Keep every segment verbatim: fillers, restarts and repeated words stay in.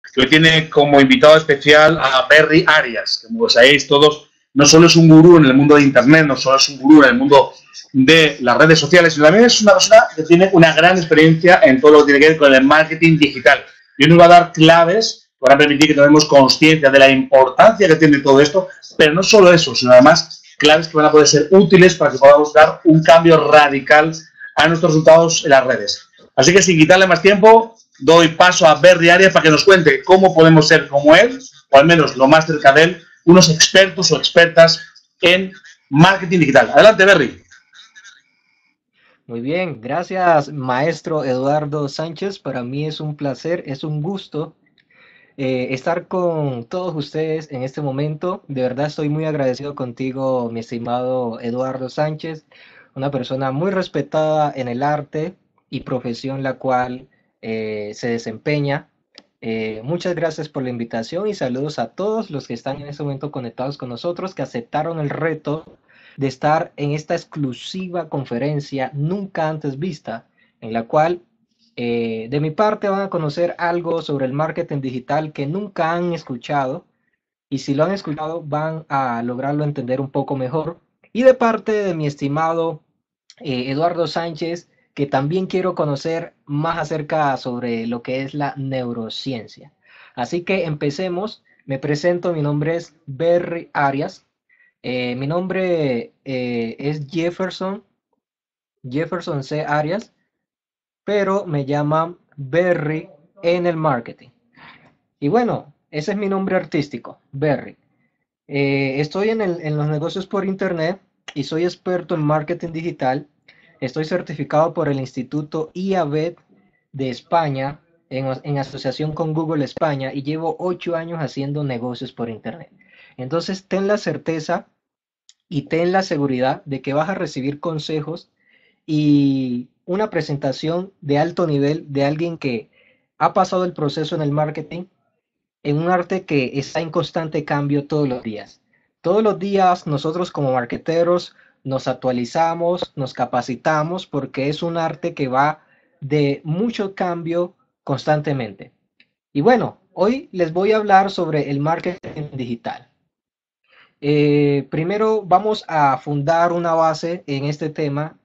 que hoy tiene como invitado especial a Berry Arias, que como sabéis todos, no solo es un gurú en el mundo de Internet, no solo es un gurú en el mundo de las redes sociales, sino también es una persona que tiene una gran experiencia en todo lo que tiene que ver con el marketing digital. Y hoy nos va a dar claves para permitir que tomemos conciencia de la importancia que tiene todo esto, pero no solo eso, sino además claves que van a poder ser útiles para que podamos dar un cambio radical a nuestros resultados en las redes. Así que sin quitarle más tiempo, doy paso a Berry Arias para que nos cuente cómo podemos ser como él, o al menos lo más cerca de él, unos expertos o expertas en marketing digital. Adelante, Berry. Muy bien, gracias maestro Eduardo Sánchez. Para mí es un placer, es un gusto eh, estar con todos ustedes en este momento. De verdad estoy muy agradecido contigo, mi estimado Eduardo Sánchez, una persona muy respetada en el arte y profesión la cual eh, se desempeña. Eh, muchas gracias por la invitación y saludos a todos los que están en este momento conectados con nosotros, que aceptaron el reto de estar en esta exclusiva conferencia nunca antes vista, en la cual eh, de mi parte van a conocer algo sobre el marketing digital que nunca han escuchado, y si lo han escuchado van a lograrlo entender un poco mejor. Y de parte de mi estimado eh, Eduardo Sánchez, que también quiero conocer más acerca sobre lo que es la neurociencia. Así que empecemos. Me presento, mi nombre es Berry Arias. Eh, mi nombre eh, es Jefferson, Jefferson C. Arias, pero me llaman Berry en el marketing. Y bueno, ese es mi nombre artístico, Berry. Eh, estoy en, el, en los negocios por internet y soy experto en marketing digital. Estoy certificado por el Instituto I A B E T de España en, en asociación con Google España y llevo ocho años haciendo negocios por internet. Entonces, ten la certeza y ten la seguridad de que vas a recibir consejos y una presentación de alto nivel de alguien que ha pasado el proceso en el marketing, en un arte que está en constante cambio todos los días. Todos los días nosotros como marketeros nos actualizamos, nos capacitamos porque es un arte que va de mucho cambio constantemente. Y bueno, hoy les voy a hablar sobre el marketing digital. Eh, primero vamos a fundar una base en este tema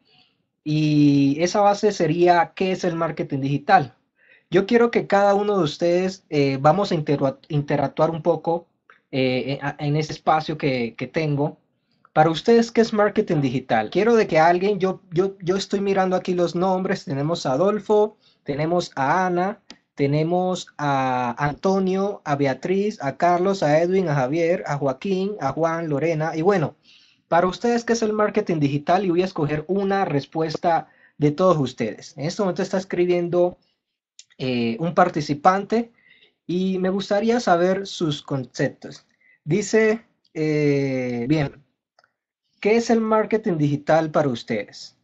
y esa base sería ¿qué es el marketing digital? Yo quiero que cada uno de ustedes eh, vamos a interactuar un poco eh, en, en ese espacio que, que tengo. Para ustedes, ¿qué es marketing digital? Quiero de que alguien, yo, yo, yo estoy mirando aquí los nombres, tenemos a Adolfo, tenemos a Ana, tenemos a Antonio, a Beatriz, a Carlos, a Edwin, a Javier, a Joaquín, a Juan, Lorena, y bueno, para ustedes, ¿qué es el marketing digital? Y voy a escoger una respuesta de todos ustedes. En este momento está escribiendo eh, un participante y me gustaría saber sus conceptos. Dice, eh, bien, ¿qué es el marketing digital para ustedes?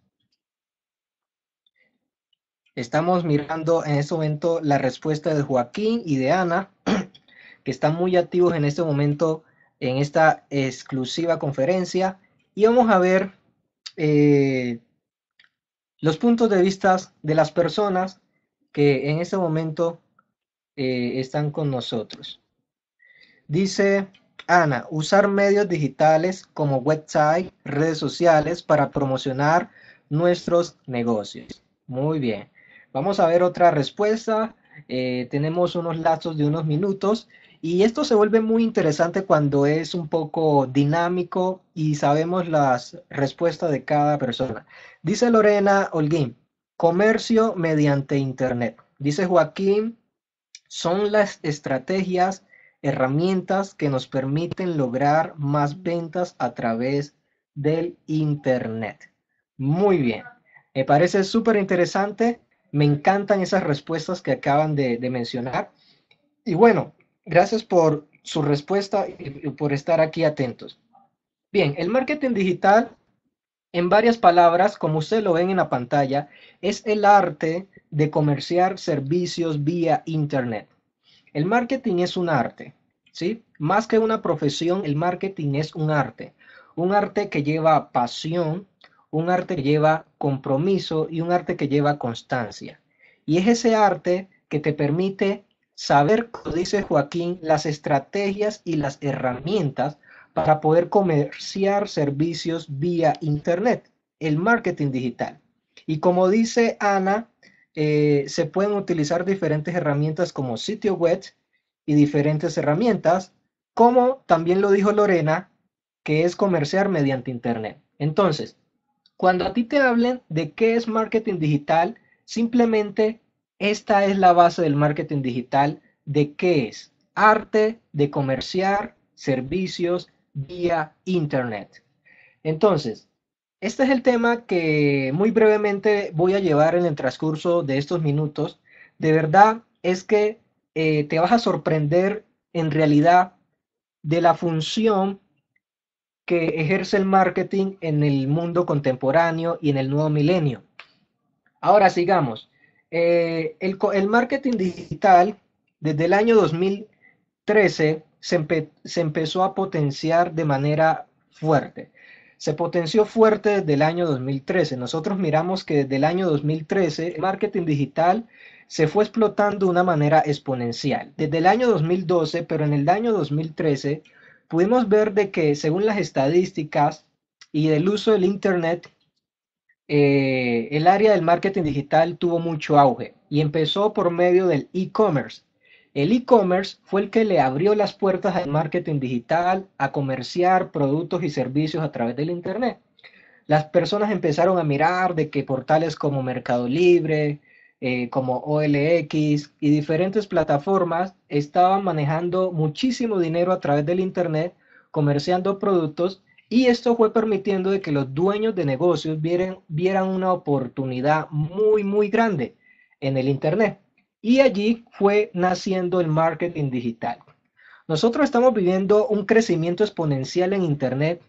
Estamos mirando en este momento la respuesta de Joaquín y de Ana, que están muy activos en este momento en esta exclusiva conferencia. Y vamos a ver eh, los puntos de vista de las personas que en este momento eh, están con nosotros. Dice Ana, usar medios digitales como website, redes sociales para promocionar nuestros negocios. Muy bien. Vamos a ver otra respuesta. Eh, tenemos unos lazos de unos minutos y esto se vuelve muy interesante cuando es un poco dinámico y sabemos las respuestas de cada persona. Dice Lorena Holguín, comercio mediante internet. Dice Joaquín, son las estrategias, herramientas que nos permiten lograr más ventas a través del internet. Muy bien, me parece súper interesante. Me encantan esas respuestas que acaban de, de mencionar. Y bueno, gracias por su respuesta y por estar aquí atentos. Bien, el marketing digital, en varias palabras, como ustedes lo ven en la pantalla, es el arte de comerciar servicios vía internet. El marketing es un arte, ¿sí? Más que una profesión, el marketing es un arte. Un arte que lleva pasión, un arte que lleva compromiso y un arte que lleva constancia. Y es ese arte que te permite saber, como dice Joaquín, las estrategias y las herramientas para poder comerciar servicios vía Internet, el marketing digital. Y como dice Ana, eh, se pueden utilizar diferentes herramientas como sitio web y diferentes herramientas, como también lo dijo Lorena, que es comerciar mediante Internet. Entonces, cuando a ti te hablen de qué es marketing digital, simplemente esta es la base del marketing digital, de qué es arte de comerciar servicios vía Internet. Entonces, este es el tema que muy brevemente voy a llevar en el transcurso de estos minutos. De verdad es que eh, te vas a sorprender en realidad de la función que ejerce el marketing en el mundo contemporáneo y en el nuevo milenio. Ahora sigamos. Eh, el, el marketing digital desde el año dos mil trece se, empe se empezó a potenciar de manera fuerte. Se potenció fuerte desde el año dos mil trece. Nosotros miramos que desde el año dos mil trece el marketing digital se fue explotando de una manera exponencial. Desde el año dos mil doce, pero en el año dos mil trece, pudimos ver de que según las estadísticas y del uso del Internet, eh, el área del marketing digital tuvo mucho auge y empezó por medio del e-commerce. El e-commerce fue el que le abrió las puertas al marketing digital, a comerciar productos y servicios a través del Internet. Las personas empezaron a mirar de que portales como Mercado Libre, eh, como O L X y diferentes plataformas estaban manejando muchísimo dinero a través del Internet, comerciando productos, y esto fue permitiendo de que los dueños de negocios vieran, vieran una oportunidad muy, muy grande en el Internet. Y allí fue naciendo el marketing digital. Nosotros estamos viviendo un crecimiento exponencial en Internet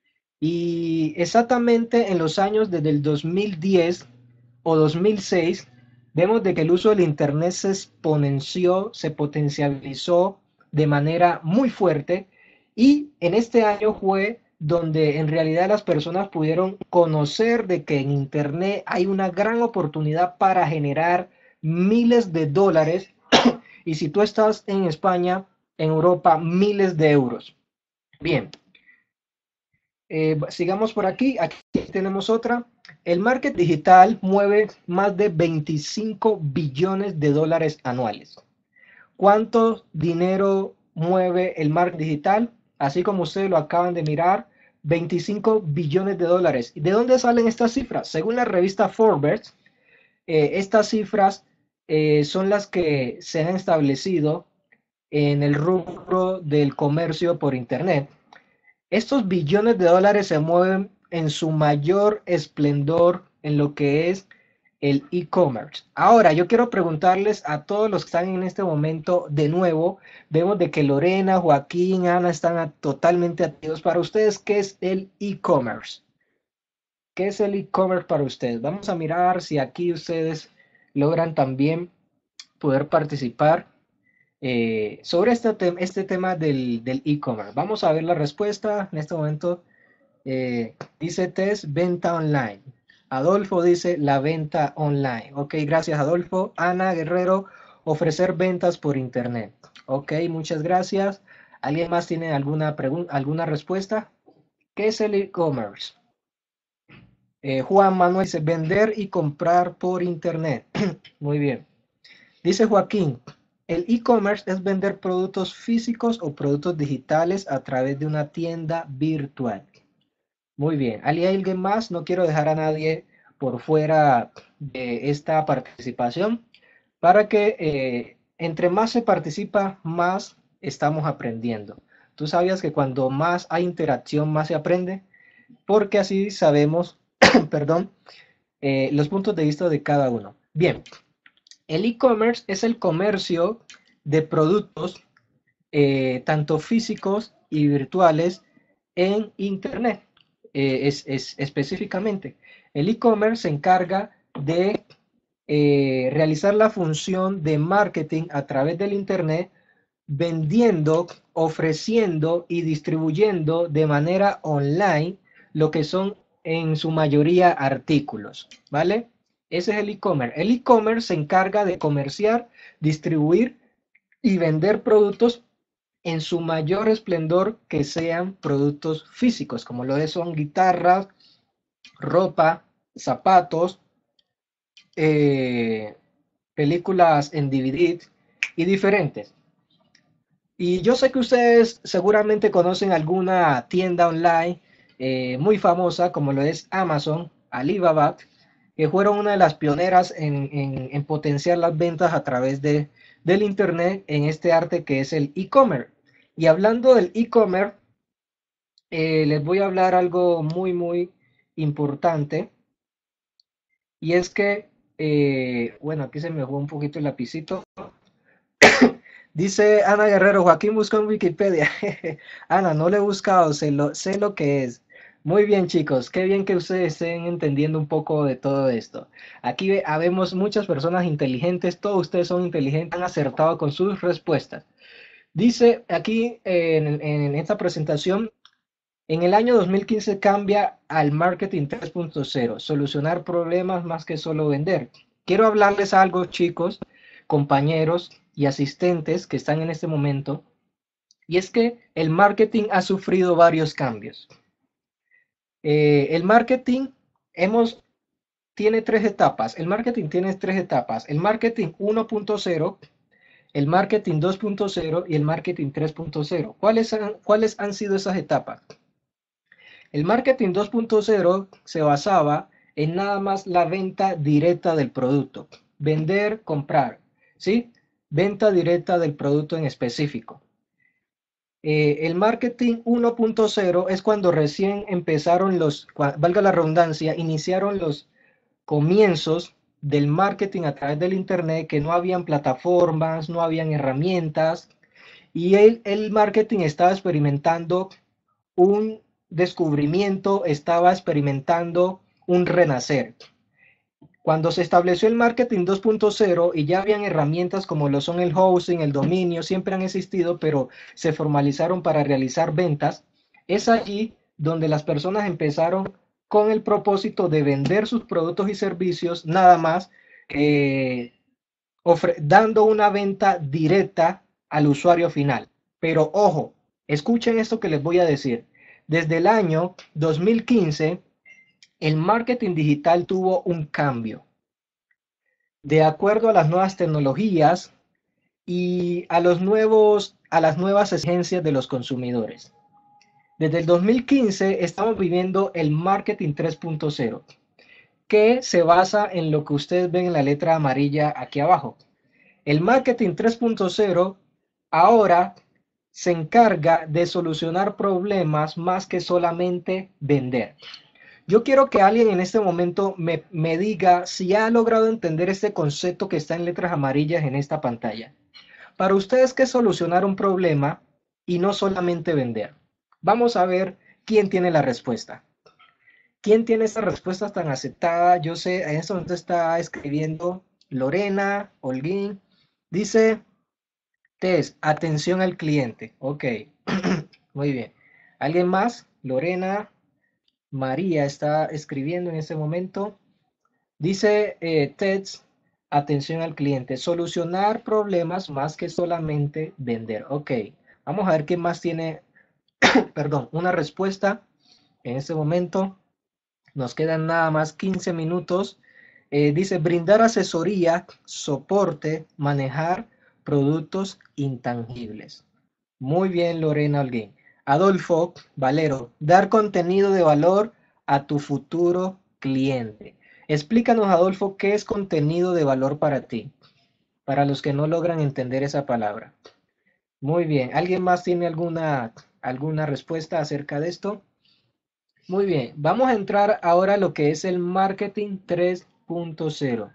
y exactamente en los años desde el dos mil diez o dos mil seis vemos de que el uso del Internet se exponenció, se potencializó de manera muy fuerte, y en este año fue donde en realidad las personas pudieron conocer de que en Internet hay una gran oportunidad para generar miles de dólares y si tú estás en España, en Europa, miles de euros. Bien, eh, sigamos por aquí. Aquí tenemos otra. El marketing digital mueve más de veinticinco billones de dólares anuales. ¿Cuánto dinero mueve el marketing digital? Así como ustedes lo acaban de mirar, veinticinco billones de dólares. ¿De dónde salen estas cifras? Según la revista Forbes, eh, estas cifras eh, son las que se han establecido en el rubro del comercio por Internet. Estos billones de dólares se mueven en su mayor esplendor en lo que es el e-commerce. Ahora, yo quiero preguntarles a todos los que están en este momento de nuevo, vemos de que Lorena, Joaquín, Ana están a, totalmente activos. Para ustedes, ¿qué es el e-commerce? ¿Qué es el e-commerce para ustedes? Vamos a mirar si aquí ustedes logran también poder participar eh, sobre este, te este tema del e-commerce. Vamos a ver la respuesta en este momento. Eh, dice Tess, venta online. Adolfo dice la venta online. Ok, gracias Adolfo. Ana Guerrero, ofrecer ventas por internet. Ok, muchas gracias. ¿Alguien más tiene alguna pregunta, alguna respuesta? ¿Qué es el e-commerce? Eh, Juan Manuel dice vender y comprar por internet. Muy bien. Dice Joaquín, el e-commerce es vender productos físicos o productos digitales a través de una tienda virtual. Muy bien. ¿Hay alguien más? No quiero dejar a nadie por fuera de esta participación para que eh, entre más se participa, más estamos aprendiendo. Tú sabías que cuando más hay interacción, más se aprende, porque así sabemos, perdón, eh, los puntos de vista de cada uno. Bien, el e-commerce es el comercio de productos, eh, tanto físicos y virtuales, en Internet. Eh, es, es, específicamente, el e-commerce se encarga de eh, realizar la función de marketing a través del Internet, vendiendo, ofreciendo y distribuyendo de manera online lo que son en su mayoría artículos, ¿vale? Ese es el e-commerce. El e-commerce se encarga de comerciar, distribuir y vender productos en su mayor esplendor que sean productos físicos, como lo son guitarras, ropa, zapatos, eh, películas en D V D y diferentes. Y yo sé que ustedes seguramente conocen alguna tienda online eh, muy famosa como lo es Amazon, Alibaba, que fueron una de las pioneras en, en- en potenciar las ventas a través de, del Internet en este arte que es el e-commerce. Y hablando del e-commerce, eh, les voy a hablar algo muy, muy importante. Y es que, eh, bueno, aquí se me fue un poquito el lapicito. Dice Ana Guerrero, Joaquín buscó en Wikipedia. Ana, no lo he buscado, sé lo, sé lo que es. Muy bien, chicos, qué bien que ustedes estén entendiendo un poco de todo esto. Aquí ve- habemos muchas personas inteligentes, todos ustedes son inteligentes, han acertado con sus respuestas. Dice aquí eh, en, en esta presentación, en el año dos mil quince cambia al marketing tres punto cero, solucionar problemas más que solo vender. Quiero hablarles algo, chicos, compañeros y asistentes que están en este momento, y es que el marketing ha sufrido varios cambios. Eh, el marketing hemos, tiene tres etapas. El marketing tiene tres etapas. El marketing uno punto cero, el marketing dos punto cero y el marketing tres punto cero. ¿Cuáles han, ¿Cuáles han sido esas etapas? El marketing dos punto cero se basaba en nada más la venta directa del producto. Vender, comprar, ¿sí? Venta directa del producto en específico. Eh, el marketing uno punto cero es cuando recién empezaron los, valga la redundancia, iniciaron los comienzos del marketing a través del Internet, que no habían plataformas, no habían herramientas, y el, el marketing estaba experimentando un descubrimiento, estaba experimentando un renacer. Cuando se estableció el marketing dos punto cero y ya habían herramientas como lo son el hosting, el dominio, siempre han existido, pero se formalizaron para realizar ventas, es allí donde las personas empezaron con el propósito de vender sus productos y servicios, nada más eh, dando una venta directa al usuario final. Pero ojo, escuchen esto que les voy a decir. Desde el año dos mil quince, el marketing digital tuvo un cambio. De acuerdo a las nuevas tecnologías y a, los nuevos, a las nuevas exigencias de los consumidores. Desde el dos mil quince estamos viviendo el marketing tres punto cero, que se basa en lo que ustedes ven en la letra amarilla aquí abajo. El marketing tres punto cero ahora se encarga de solucionar problemas más que solamente vender. Yo quiero que alguien en este momento me, me diga si ha logrado entender este concepto que está en letras amarillas en esta pantalla. Para ustedes, ¿qué es solucionar un problema y no solamente vender? Vamos a ver quién tiene la respuesta. ¿Quién tiene esta respuesta tan aceptada? Yo sé, en este momento está escribiendo Lorena, Holguín. Dice, Tess, atención al cliente. Ok, muy bien. ¿Alguien más? Lorena, María está escribiendo en este momento. Dice eh, Tess, atención al cliente. Solucionar problemas más que solamente vender. Ok, vamos a ver quién más tiene, perdón, una respuesta en este momento. Nos quedan nada más quince minutos. Eh, dice brindar asesoría, soporte, manejar productos intangibles. Muy bien, Lorena Holguín. Adolfo Valero, dar contenido de valor a tu futuro cliente. Explícanos, Adolfo, qué es contenido de valor para ti, para los que no logran entender esa palabra. Muy bien. ¿Alguien más tiene alguna, alguna respuesta acerca de esto? Muy bien, vamos a entrar ahora a lo que es el marketing tres punto cero.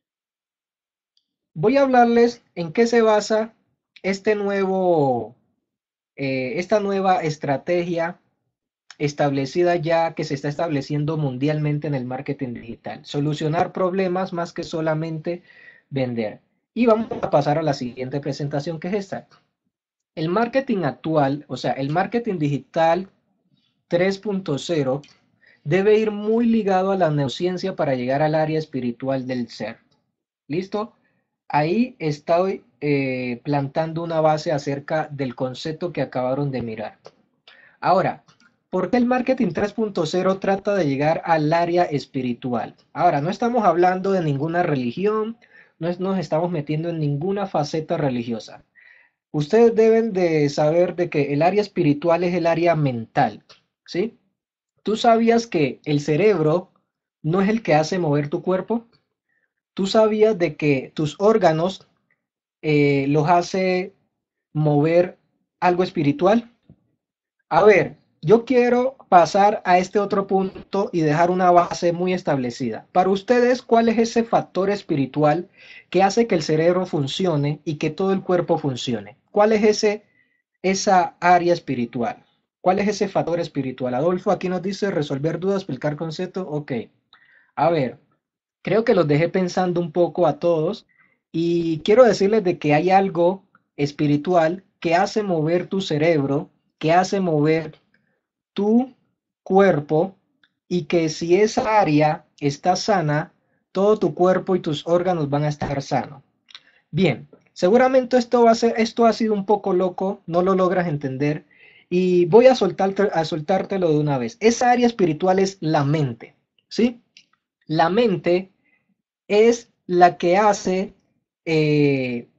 Voy a hablarles en qué se basa este nuevo, eh, esta nueva estrategia establecida ya que se está estableciendo mundialmente en el marketing digital. Solucionar problemas más que solamente vender. Y vamos a pasar a la siguiente presentación que es esta. El marketing actual, o sea, el marketing digital tres punto cero debe ir muy ligado a la neurociencia para llegar al área espiritual del ser. ¿Listo? Ahí estoy eh, plantando una base acerca del concepto que acabaron de mirar. Ahora, ¿por qué el marketing tres punto cero trata de llegar al área espiritual? Ahora, no estamos hablando de ninguna religión, no es- nos estamos metiendo en ninguna faceta religiosa. Ustedes deben de saber de que el área espiritual es el área mental, ¿sí? ¿Tú sabías que el cerebro no es el que hace mover tu cuerpo? ¿Tú sabías de que tus órganos eh, los hace mover algo espiritual? A ver, yo quiero pasar a este otro punto y dejar una base muy establecida. Para ustedes, ¿cuál es ese factor espiritual que hace que el cerebro funcione y que todo el cuerpo funcione? ¿Cuál es ese, esa área espiritual? ¿Cuál es ese factor espiritual? Adolfo aquí nos dice resolver dudas, explicar conceptos. Ok, a ver, creo que los dejé pensando un poco a todos y quiero decirles de que hay algo espiritual que hace mover tu cerebro, que hace mover tu cuerpo y que si esa área está sana, todo tu cuerpo y tus órganos van a estar sanos. Bien, seguramente esto va a ser, esto ha sido un poco loco, no lo logras entender y voy a soltarte, a soltártelo de una vez. Esa área espiritual es la mente, ¿sí? La mente es la que hace eh,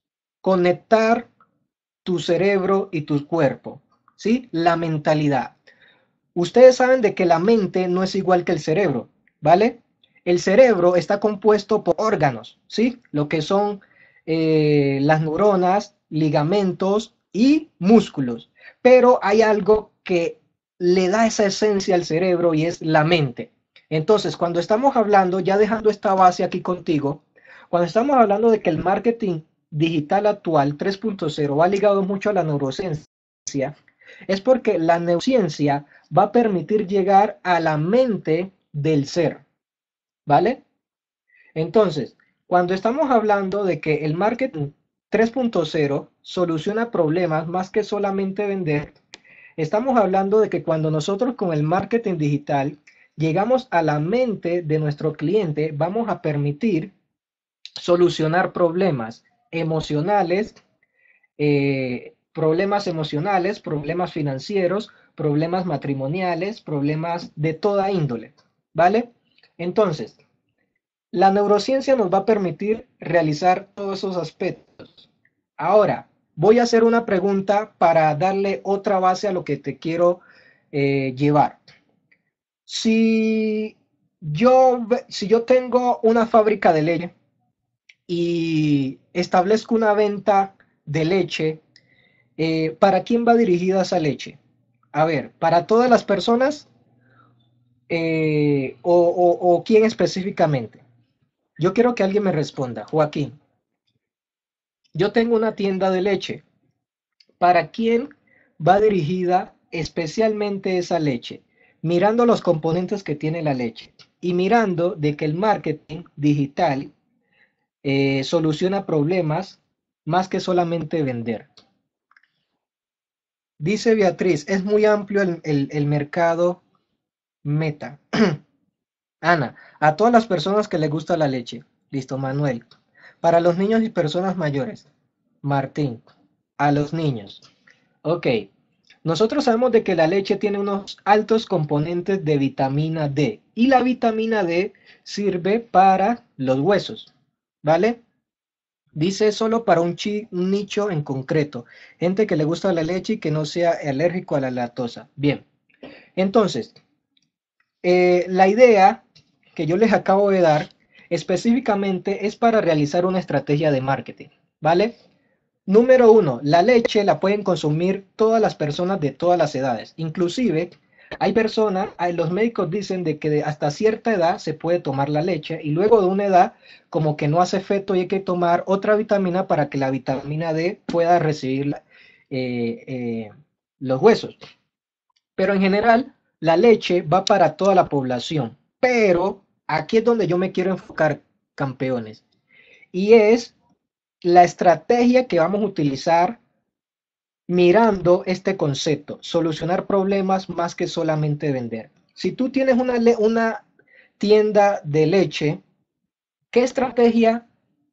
conectar tu cerebro y tu cuerpo, ¿sí? La mentalidad. Ustedes saben de que la mente no es igual que el cerebro, ¿vale? El cerebro está compuesto por órganos, ¿sí? Lo que son eh, las neuronas, ligamentos y músculos. Pero hay algo que le da esa esencia al cerebro y es la mente. Entonces, cuando estamos hablando, ya dejando esta base aquí contigo, cuando estamos hablando de que el marketing digital actual tres punto cero va ligado mucho a la neurociencia, es porque la neurociencia va a permitir llegar a la mente del ser, ¿vale? Entonces, cuando estamos hablando de que el marketing tres punto cero soluciona problemas más que solamente vender, estamos hablando de que cuando nosotros con el marketing digital llegamos a la mente de nuestro cliente, vamos a permitir solucionar problemas emocionales, eh, problemas emocionales, problemas financieros, problemas matrimoniales, problemas de toda índole, ¿vale? Entonces, la neurociencia nos va a permitir realizar todos esos aspectos. Ahora, voy a hacer una pregunta para darle otra base a lo que te quiero eh, llevar. Si yo, si yo tengo una fábrica de leche y establezco una venta de leche, eh, ¿para quién va dirigida esa leche? A ver, ¿para todas las personas eh, o, o, o quién específicamente? Yo quiero que alguien me responda. Joaquín, yo tengo una tienda de leche. ¿Para quién va dirigida especialmente esa leche? Mirando los componentes que tiene la leche y mirando de que el marketing digital eh, soluciona problemas más que solamente vender. Dice Beatriz, es muy amplio el, el, el mercado meta. Ana, a todas las personas que les gusta la leche. Listo, Manuel. Para los niños y personas mayores. Martín, a los niños. Ok. Nosotros sabemos de que la leche tiene unos altos componentes de vitamina D y la vitamina D sirve para los huesos, ¿vale? Dice solo para un, chi- un nicho en concreto, gente que le gusta la leche y que no sea alérgico a la lactosa. Bien, entonces, eh, la idea que yo les acabo de dar específicamente es para realizar una estrategia de marketing, ¿vale? Número uno, la leche la pueden consumir todas las personas de todas las edades. Inclusive, hay personas, hay- los médicos dicen de que de hasta cierta edad se puede tomar la leche y luego de una edad como que no hace efecto y hay que tomar otra vitamina para que la vitamina D pueda recibir la- eh, eh, los huesos. Pero en general, la leche va para toda la población. Pero aquí es donde yo me quiero enfocar, campeones. Y es la estrategia que vamos a utilizar mirando este concepto, solucionar problemas más que solamente vender. Si tú tienes una, una tienda de leche, ¿qué estrategia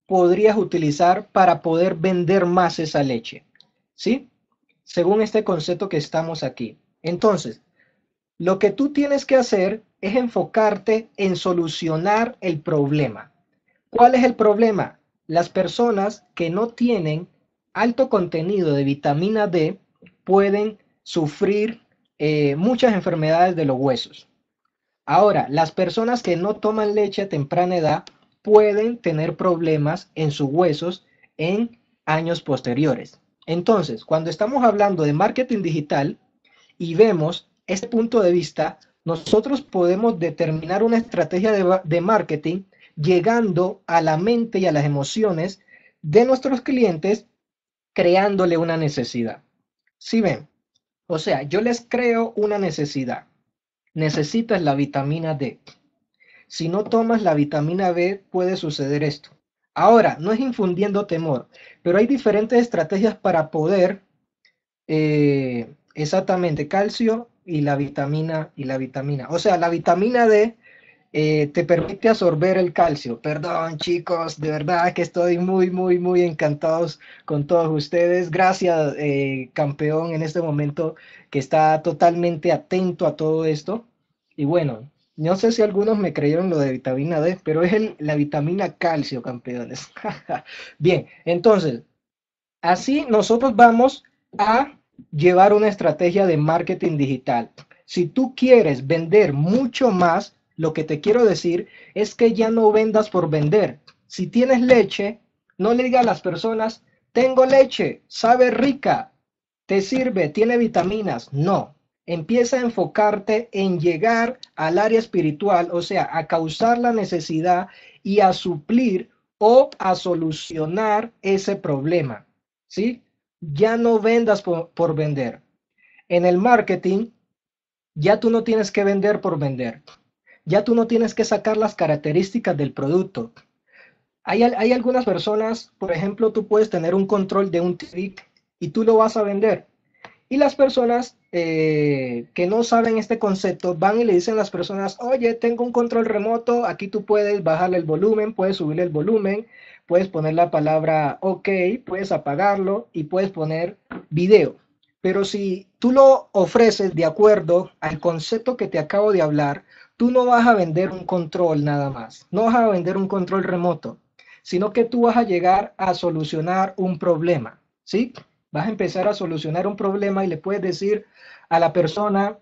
podrías utilizar para poder vender más esa leche, ¿sí? Según este concepto que estamos aquí. Entonces, lo que tú tienes que hacer es enfocarte en solucionar el problema. ¿Cuál es el problema? Las personas que no tienen alto contenido de vitamina D pueden sufrir eh, muchas enfermedades de los huesos. Ahora, las personas que no toman leche a temprana edad pueden tener problemas en sus huesos en años posteriores. Entonces, cuando estamos hablando de marketing digital y vemos este punto de vista, nosotros podemos determinar una estrategia de, de marketing llegando a la mente y a las emociones de nuestros clientes, creándole una necesidad. ¿Sí ven? O sea, yo les creo una necesidad. Necesitas la vitamina D. Si no tomas la vitamina B, puede suceder esto. Ahora, no es infundiendo temor, pero hay diferentes estrategias para poder, eh, exactamente, calcio y la vitamina y la vitamina. O sea, la vitamina D eh, te permite absorber el calcio. Perdón, chicos, de verdad que estoy muy, muy, muy encantados con todos ustedes. Gracias, eh, campeón, en este momento que está totalmente atento a todo esto. Y bueno, no sé si algunos me creyeron lo de vitamina D, pero es el, la vitamina calcio, campeones. Bien, entonces, así nosotros vamos a llevar una estrategia de marketing digital. Si tú quieres vender mucho más, lo que te quiero decir es que ya no vendas por vender. Si tienes leche, no le digas a las personas, tengo leche, sabe rica, te sirve, tiene vitaminas. No, empieza a enfocarte en llegar al área espiritual, o sea, a causar la necesidad y a suplir o a solucionar ese problema. ¿Sí? Ya no vendas por, por vender. En el marketing, ya tú no tienes que vender por vender. Ya tú no tienes que sacar las características del producto. Hay, hay algunas personas, por ejemplo, tú puedes tener un control de un T V y tú lo vas a vender. Y las personas eh, que no saben este concepto van y le dicen a las personas, oye, tengo un control remoto, aquí tú puedes bajarle el volumen, puedes subirle el volumen, puedes poner la palabra OK, puedes apagarlo y puedes poner video. Pero si tú lo ofreces de acuerdo al concepto que te acabo de hablar, tú no vas a vender un control nada más, no vas a vender un control remoto, sino que tú vas a llegar a solucionar un problema, ¿sí? Vas a empezar a solucionar un problema y le puedes decir a la persona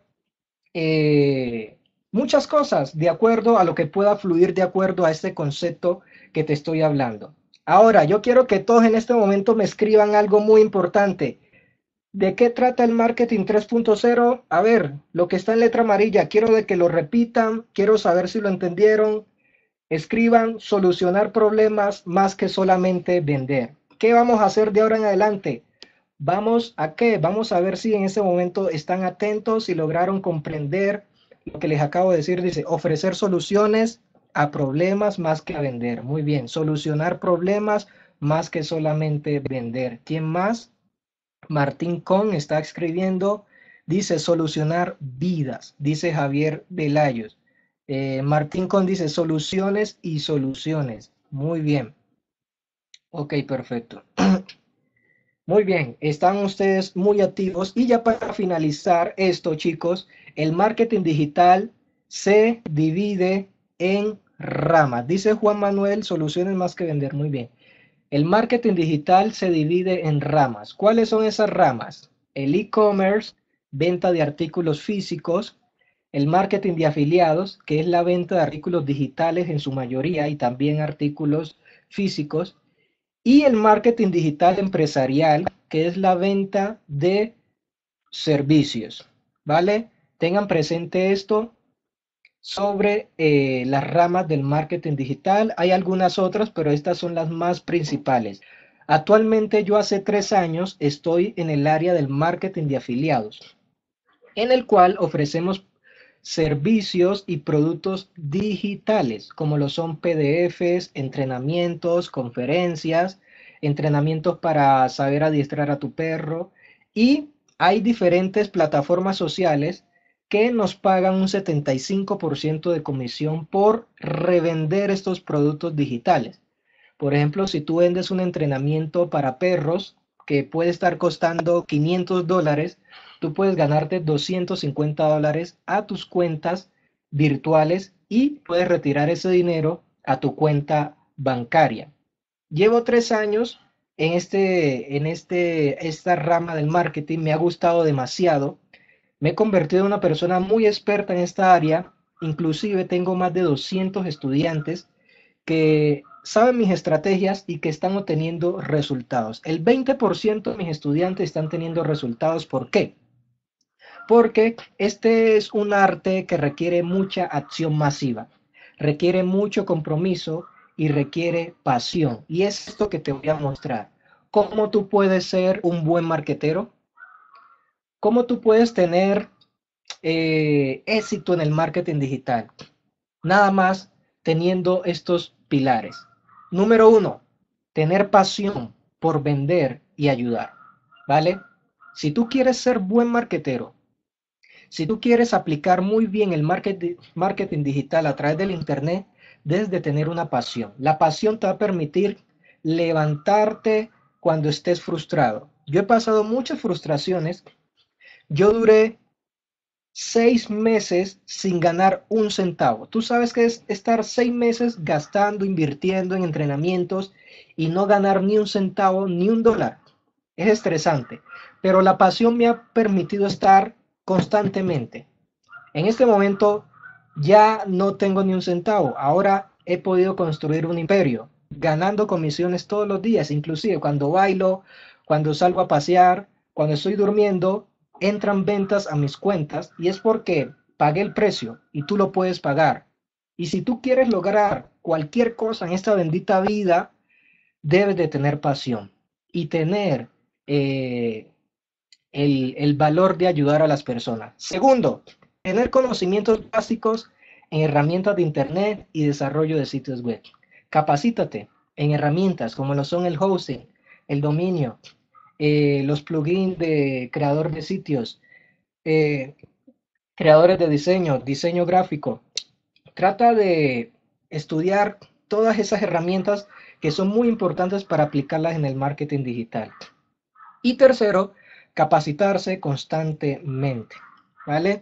eh, muchas cosas de acuerdo a lo que pueda fluir de acuerdo a este concepto que te estoy hablando. Ahora, yo quiero que todos en este momento me escriban algo muy importante. ¿De qué trata el marketing tres punto cero? A ver, lo que está en letra amarilla, quiero de que lo repitan, quiero saber si lo entendieron. Escriban solucionar problemas más que solamente vender. ¿Qué vamos a hacer de ahora en adelante? Vamos a qué? Vamos a ver si en este momento están atentos y lograron comprender lo que les acabo de decir. Dice, ofrecer soluciones a problemas más que a vender. Muy bien, solucionar problemas más que solamente vender. ¿Quién más? Martín Con está escribiendo, dice solucionar vidas, dice Javier Velayos. Eh, Martín Con dice soluciones y soluciones. Muy bien. Ok, perfecto. Muy bien, están ustedes muy activos. Y ya para finalizar esto, chicos, el marketing digital se divide en ramas. Dice Juan Manuel, soluciones más que vender. Muy bien. El marketing digital se divide en ramas. ¿Cuáles son esas ramas? El e-commerce, venta de artículos físicos, el marketing de afiliados, que es la venta de artículos digitales en su mayoría y también artículos físicos, y el marketing digital empresarial, que es la venta de servicios, ¿vale? Tengan presente esto sobre eh, las ramas del marketing digital. Hay algunas otras, pero estas son las más principales. Actualmente yo hace tres años estoy en el área del marketing de afiliados, en el cual ofrecemos servicios y productos digitales, como lo son P D Efes, entrenamientos, conferencias, entrenamientos para saber adiestrar a tu perro, y hay diferentes plataformas sociales que nos pagan un setenta y cinco por ciento de comisión por revender estos productos digitales. Por ejemplo, si tú vendes un entrenamiento para perros que puede estar costando quinientos dólares, tú puedes ganarte doscientos cincuenta dólares a tus cuentas virtuales y puedes retirar ese dinero a tu cuenta bancaria. Llevo tres años en, este, en este, esta rama del marketing, me ha gustado demasiado. Me he convertido en una persona muy experta en esta área, inclusive tengo más de doscientos estudiantes que saben mis estrategias y que están obteniendo resultados. El veinte por ciento de mis estudiantes están teniendo resultados. ¿Por qué? Porque este es un arte que requiere mucha acción masiva, requiere mucho compromiso y requiere pasión. Y es esto que te voy a mostrar. ¿Cómo tú puedes ser un buen marketero? ¿Cómo tú puedes tener eh, éxito en el marketing digital? Nada más teniendo estos pilares. Número uno, tener pasión por vender y ayudar, ¿vale? Si tú quieres ser buen marketero, si tú quieres aplicar muy bien el marketing, marketing digital a través del internet, debes de tener una pasión. La pasión te va a permitir levantarte cuando estés frustrado. Yo he pasado muchas frustraciones. Yo duré seis meses sin ganar un centavo. Tú sabes que es estar seis meses gastando, invirtiendo en entrenamientos y no ganar ni un centavo, ni un dólar. Es estresante, pero la pasión me ha permitido estar constantemente. En este momento ya no tengo ni un centavo. Ahora he podido construir un imperio, ganando comisiones todos los días, inclusive cuando bailo, cuando salgo a pasear, cuando estoy durmiendo, entran ventas a mis cuentas y es porque pagué el precio y tú lo puedes pagar. Y si tú quieres lograr cualquier cosa en esta bendita vida, debes de tener pasión y tener eh, el, el valor de ayudar a las personas. Segundo, tener conocimientos básicos en herramientas de internet y desarrollo de sitios web. Capacítate en herramientas como lo son el hosting, el dominio, eh, los plugins de creador de sitios, eh, creadores de diseño, diseño gráfico. Trata de estudiar todas esas herramientas que son muy importantes para aplicarlas en el marketing digital. Y tercero, capacitarse constantemente, ¿vale?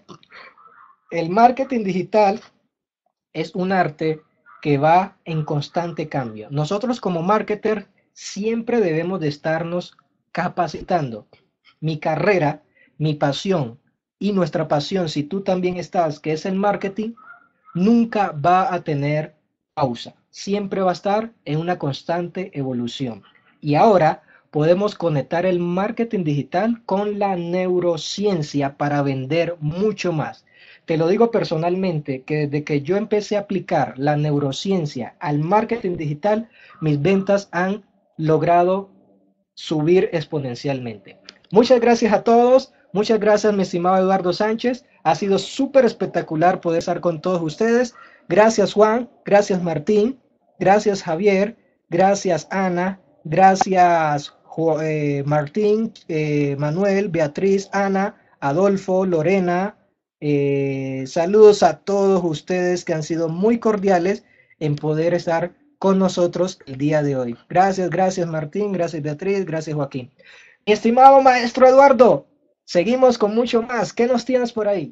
El marketing digital es un arte que va en constante cambio. Nosotros como marketer siempre debemos de estarnos capacitando. Mi carrera, mi pasión y nuestra pasión, si tú también estás, que es el marketing, nunca va a tener pausa. Siempre va a estar en una constante evolución. Y ahora podemos conectar el marketing digital con la neurociencia para vender mucho más. Te lo digo personalmente, que desde que yo empecé a aplicar la neurociencia al marketing digital, mis ventas han logrado subir exponencialmente. Muchas gracias a todos. Muchas gracias, mi estimado Eduardo Sánchez. Ha sido súper espectacular poder estar con todos ustedes. Gracias, Juan. Gracias, Martín. Gracias, Javier. Gracias, Ana. Gracias, eh, Martín, eh, Manuel, Beatriz, Ana, Adolfo, Lorena. Eh, saludos a todos ustedes que han sido muy cordiales en poder estar con nosotros el día de hoy. Gracias, gracias, Martín. Gracias, Beatriz. Gracias, Joaquín. Mi estimado maestro Eduardo, seguimos con mucho más. ¿Qué nos tienes por ahí?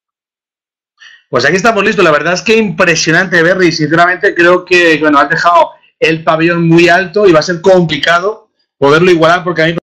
Pues aquí estamos listos. La verdad es que impresionante, Berry. Sinceramente creo que, bueno, has dejado el pabellón muy alto y va a ser complicado poderlo igualar porque a mí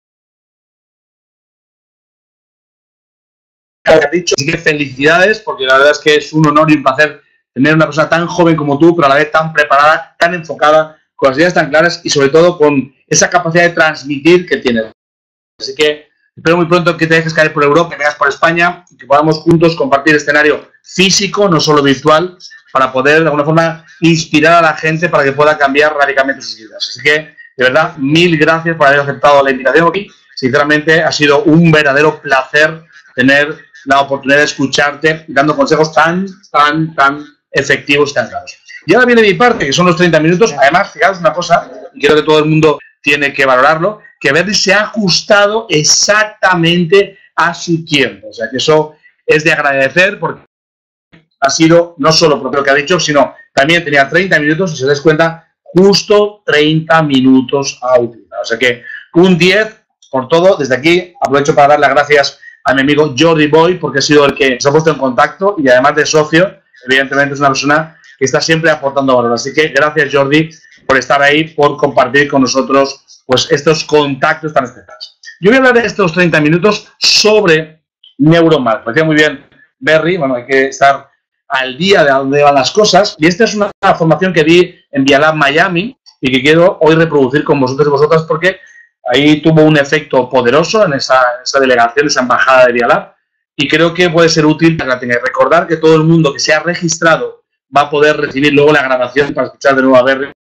me has dicho. Así que felicidades, porque la verdad es que es un honor y un placer tener una persona tan joven como tú, pero a la vez tan preparada, tan enfocada, con las ideas tan claras y sobre todo con esa capacidad de transmitir que tienes. Así que espero muy pronto que te dejes caer por Europa, que vengas por España y que podamos juntos compartir escenario físico, no solo virtual, para poder de alguna forma inspirar a la gente para que pueda cambiar radicalmente sus vidas. Así que, de verdad, mil gracias por haber aceptado la invitación aquí. Sinceramente, ha sido un verdadero placer tener la oportunidad de escucharte dando consejos tan, tan, tan efectivos y tan claros. Y ahora viene mi parte, que son los treinta minutos. Además, fijaos una cosa, y creo que todo el mundo tiene que valorarlo, que Berry se ha ajustado exactamente a su tiempo. O sea, que eso es de agradecer porque ha sido no solo por lo que ha dicho, sino también tenía treinta minutos, y si os dais cuenta, justo treinta minutos a utilizar. O sea que un diez por todo. Desde aquí aprovecho para dar las gracias a mi amigo Jordi Boy, porque ha sido el que se ha puesto en contacto y además de socio, evidentemente es una persona que está siempre aportando valor. Así que gracias, Jordi, por estar ahí, por compartir con nosotros pues estos contactos tan especiales. Yo voy a hablar de estos treinta minutos sobre Neuromark. Me decía muy bien Berry, bueno, hay que estar al día de dónde van las cosas. Y esta es una formación que di en Vialab Miami y que quiero hoy reproducir con vosotros y vosotras porque ahí tuvo un efecto poderoso en esa, esa delegación, esa embajada de Vialab, y creo que puede ser útil para que la tengáis. Recordar que todo el mundo que se ha registrado va a poder recibir luego la grabación para escuchar de nuevo a Berry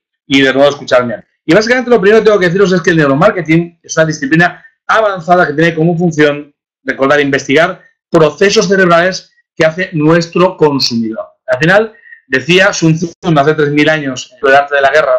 y de nuevo escucharme. Y básicamente lo primero que tengo que deciros es que el neuromarketing es una disciplina avanzada que tiene como función, recordar, investigar procesos cerebrales que hace nuestro consumidor. Al final, decía Sun Tzu hace tres mil años en el arte de la guerra,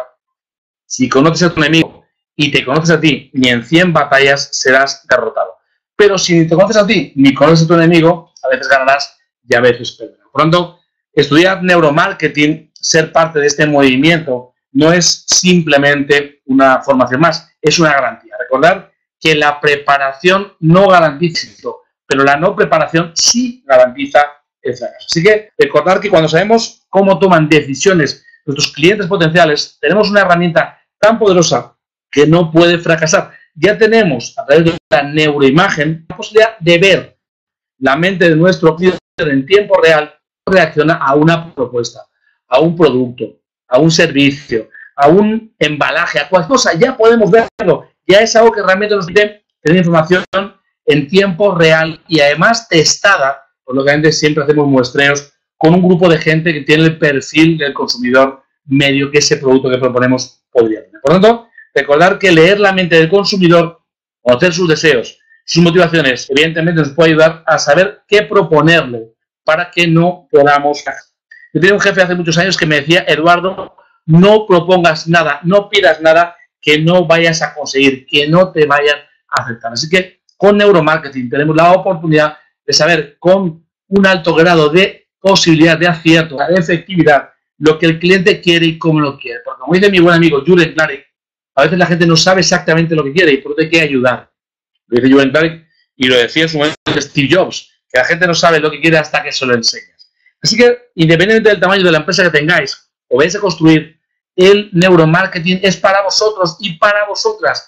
si conoces a tu enemigo y te conoces a ti, ni en cien batallas serás derrotado. Pero si ni te conoces a ti, ni conoces a tu enemigo, a veces ganarás y a veces perderás. Por lo tanto, estudiar neuromarketing, ser parte de este movimiento, no es simplemente una formación más, es una garantía. Recordar que la preparación no garantiza éxito, pero la no preparación sí garantiza el fracaso. Así que recordar que cuando sabemos cómo toman decisiones nuestros clientes potenciales, tenemos una herramienta tan poderosa que no puede fracasar. Ya tenemos, a través de la neuroimagen, la posibilidad de ver la mente de nuestro cliente en tiempo real reacciona a una propuesta, a un producto, a un servicio, a un embalaje, a cualquier cosa. Ya podemos verlo. Ya es algo que realmente nos permite tener información en tiempo real y además testada, por lo que siempre hacemos muestreos con un grupo de gente que tiene el perfil del consumidor medio que ese producto que proponemos podría tener. Por lo tanto, recordar que leer la mente del consumidor, conocer sus deseos, sus motivaciones, evidentemente nos puede ayudar a saber qué proponerle para que no podamos caer. Yo tenía un jefe hace muchos años que me decía, Eduardo, no propongas nada, no pidas nada que no vayas a conseguir, que no te vayan a aceptar. Así que con neuromarketing tenemos la oportunidad de saber con un alto grado de posibilidad de acierto, de efectividad, lo que el cliente quiere y cómo lo quiere. Porque como dice mi buen amigo Julian Clary, a veces la gente no sabe exactamente lo que quiere y por eso hay que ayudar. Lo dice Julian Clary y lo decía en su momento Steve Jobs, que la gente no sabe lo que quiere hasta que se lo enseñas. Así que, independientemente del tamaño de la empresa que tengáis o vais a construir, el neuromarketing es para vosotros y para vosotras,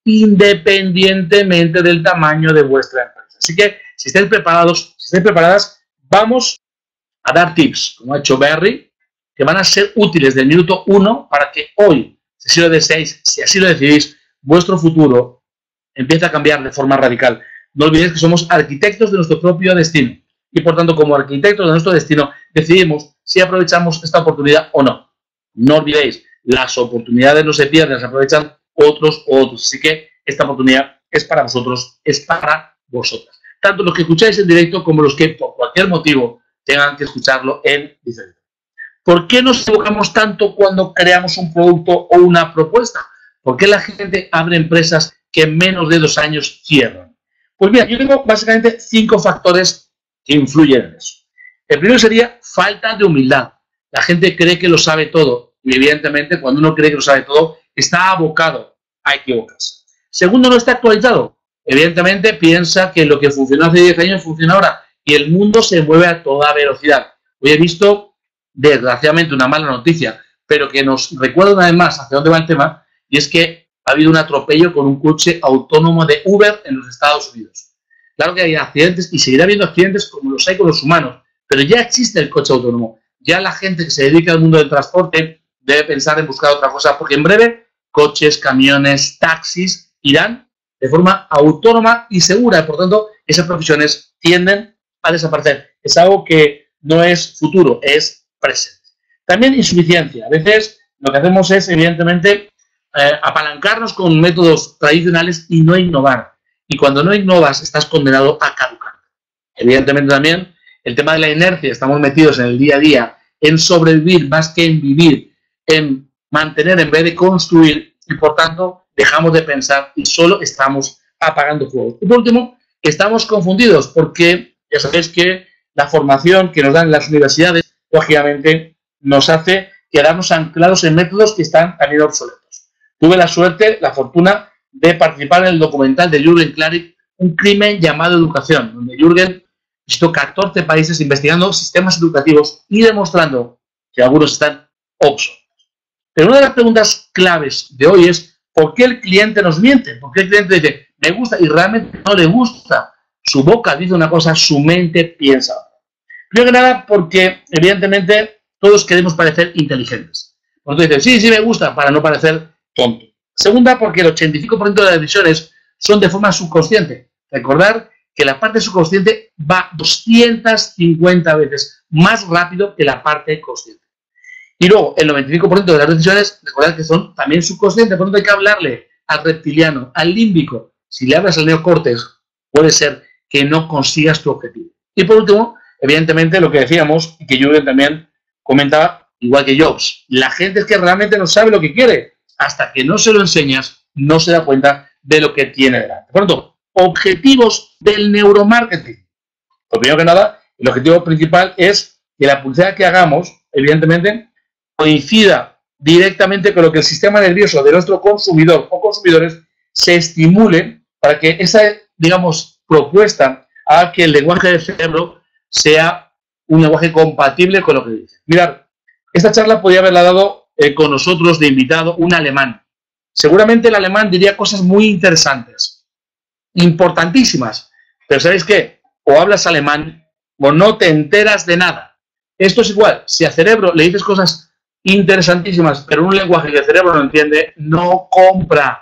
independientemente del tamaño de vuestra empresa. Así que, si estáis preparados, si estáis preparadas, vamos a dar tips, como ha hecho Berry, que van a ser útiles del minuto uno para que hoy, si así lo deseáis, si así lo decidís, vuestro futuro empiece a cambiar de forma radical. No olvidéis que somos arquitectos de nuestro propio destino y, por tanto, como arquitectos de nuestro destino, decidimos si aprovechamos esta oportunidad o no. No olvidéis, las oportunidades no se pierden, se aprovechan otros o otros. Así que esta oportunidad es para vosotros, es para vosotras. Tanto los que escucháis en directo como los que, por cualquier motivo, tengan que escucharlo en diferido. ¿Por qué nos equivocamos tanto cuando creamos un producto o una propuesta? ¿Por qué la gente abre empresas que en menos de dos años cierran? Pues mira, yo tengo básicamente cinco factores que influyen en eso. El primero sería falta de humildad. La gente cree que lo sabe todo y evidentemente cuando uno cree que lo sabe todo está abocado a equivocarse. Segundo, no está actualizado. Evidentemente piensa que lo que funcionó hace diez años funciona ahora y el mundo se mueve a toda velocidad. Hoy he visto, desgraciadamente, una mala noticia, pero que nos recuerda una vez más hacia dónde va el tema, y es que ha habido un atropello con un coche autónomo de Uber en los Estados Unidos. Claro que hay accidentes y seguirá habiendo accidentes como los hay con los humanos, pero ya existe el coche autónomo. Ya la gente que se dedica al mundo del transporte debe pensar en buscar otra cosa, porque en breve coches, camiones, taxis irán de forma autónoma y segura, y por tanto esas profesiones tienden a desaparecer. Es algo que no es futuro, es presente. También insuficiencia. A veces lo que hacemos es, evidentemente, eh, apalancarnos con métodos tradicionales y no innovar. Y cuando no innovas, estás condenado a caducar. Evidentemente también el tema de la inercia. Estamos metidos en el día a día, en sobrevivir más que en vivir, en mantener en vez de construir, y por tanto dejamos de pensar y solo estamos apagando fuegos. Y por último, estamos confundidos porque ya sabéis que la formación que nos dan en las universidades, lógicamente, nos hace quedarnos anclados en métodos que están también obsoletos. Tuve la suerte, la fortuna de participar en el documental de Jürgen Klarik, Un crimen llamado educación, donde Jürgen visitó catorce países investigando sistemas educativos y demostrando que algunos están obsoletos. Pero una de las preguntas claves de hoy es ¿por qué el cliente nos miente? ¿Por qué el cliente dice, me gusta y realmente no le gusta? Su boca dice una cosa, su mente piensa otra. Primero que nada porque, evidentemente, todos queremos parecer inteligentes. Por eso dicen, sí, sí me gusta, para no parecer tonto. Segunda, porque el ochenta y cinco por ciento de las decisiones son de forma subconsciente. Recordar que la parte subconsciente va doscientas cincuenta veces más rápido que la parte consciente. Y luego, el noventa y cinco por ciento de las decisiones, recordad que son también subconscientes, por lo tanto hay que hablarle al reptiliano, al límbico. Si le hablas al neocórtex, puede ser que no consigas tu objetivo. Y por último, evidentemente, lo que decíamos, y que Jürgen también comentaba, igual que Jobs, la gente es que realmente no sabe lo que quiere. Hasta que no se lo enseñas, no se da cuenta de lo que tiene delante. Por lo tanto, objetivos del neuromarketing. Pues primero que nada, el objetivo principal es que la publicidad que hagamos, evidentemente, coincida directamente con lo que el sistema nervioso de nuestro consumidor o consumidores se estimule para que esa, digamos, propuesta haga que el lenguaje del cerebro sea un lenguaje compatible con lo que dice. Mirad, esta charla podría haberla dado eh, con nosotros de invitado un alemán. Seguramente el alemán diría cosas muy interesantes, importantísimas, pero ¿sabéis qué? O hablas alemán o no te enteras de nada. Esto es igual, si al cerebro le dices cosas interesantísimas, pero en un lenguaje que el cerebro no entiende, no compra,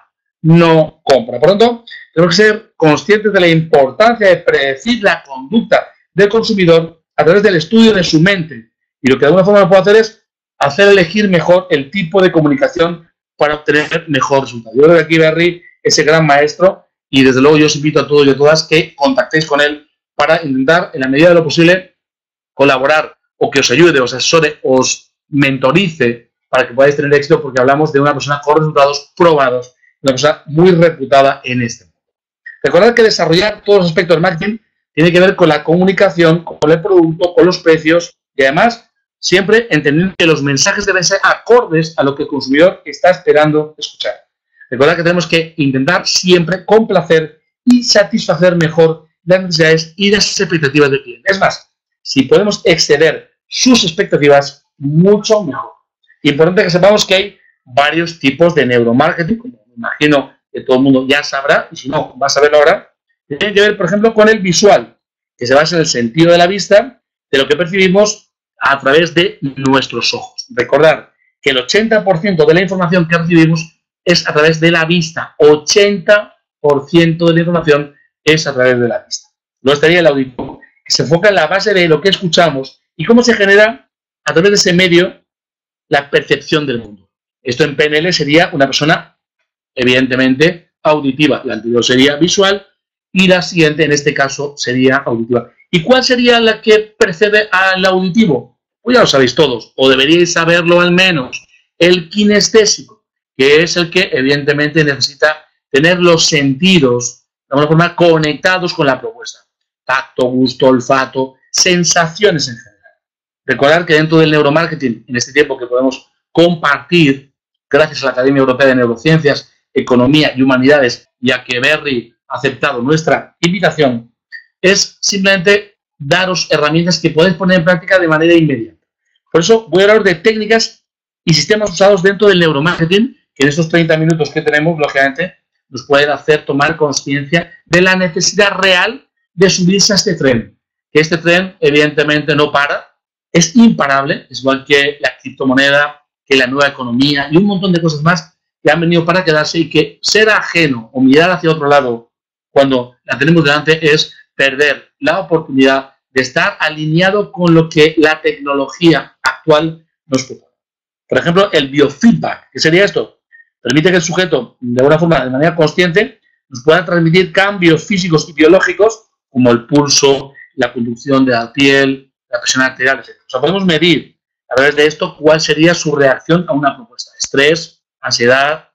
no compra. Por lo tanto, tenemos que ser conscientes de la importancia de predecir la conducta del consumidor a través del estudio de su mente. Y lo que de alguna forma puedo hacer es hacer elegir mejor el tipo de comunicación para obtener mejor resultado. Yo creo que aquí Berry es el gran maestro y desde luego yo os invito a todos y a todas que contactéis con él para intentar, en la medida de lo posible, colaborar o que os ayude, os asesore, os mentorice para que podáis tener éxito, porque hablamos de una persona con resultados probados, una persona muy reputada en este mundo. Recordad que desarrollar todos los aspectos del marketing tiene que ver con la comunicación, con el producto, con los precios y además siempre entender que los mensajes deben ser acordes a lo que el consumidor está esperando escuchar. Recordad que tenemos que intentar siempre complacer y satisfacer mejor las necesidades y las expectativas del cliente. Es más, si podemos exceder sus expectativas, mucho mejor. Importante que sepamos que hay varios tipos de neuromarketing, como me imagino que todo el mundo ya sabrá, y si no, va a saberlo ahora. Tiene que ver, por ejemplo, con el visual, que se basa en el sentido de la vista, de lo que percibimos a través de nuestros ojos. Recordad que el ochenta por ciento de la información que recibimos es a través de la vista. ochenta por ciento de la información es a través de la vista. Luego estaría el auditivo, que se enfoca en la base de lo que escuchamos y cómo se genera a través de ese medio la percepción del mundo. Esto en P N L sería una persona, evidentemente, auditiva. La anterior sería visual y la siguiente, en este caso, sería auditiva. ¿Y cuál sería la que precede al auditivo? Pues ya lo sabéis todos, o deberíais saberlo al menos. El kinestésico, que es el que, evidentemente, necesita tener los sentidos de alguna forma conectados con la propuesta. Tacto, gusto, olfato, sensaciones en general. Recordar que dentro del neuromarketing, en este tiempo que podemos compartir, gracias a la Academia Europea de Neurociencias, Economía y Humanidades, ya que Berry ha aceptado nuestra invitación, es simplemente daros herramientas que podéis poner en práctica de manera inmediata. Por eso voy a hablar de técnicas y sistemas usados dentro del neuromarketing, que en estos treinta minutos que tenemos, lógicamente, nos pueden hacer tomar conciencia de la necesidad real de subirse a este tren. Que este tren, evidentemente, no para, es imparable, es igual que la criptomoneda, que la nueva economía y un montón de cosas más que han venido para quedarse y que ser ajeno o mirar hacia otro lado cuando la tenemos delante es perder la oportunidad de estar alineado con lo que la tecnología actual nos propone. Por ejemplo, el biofeedback, ¿qué sería esto? Permite que el sujeto, de alguna forma, de manera consciente, nos pueda transmitir cambios físicos y biológicos como el pulso, la conducción de la piel, la presión arterial, etcétera. O sea, podemos medir a través de esto cuál sería su reacción a una propuesta. Estrés, ansiedad,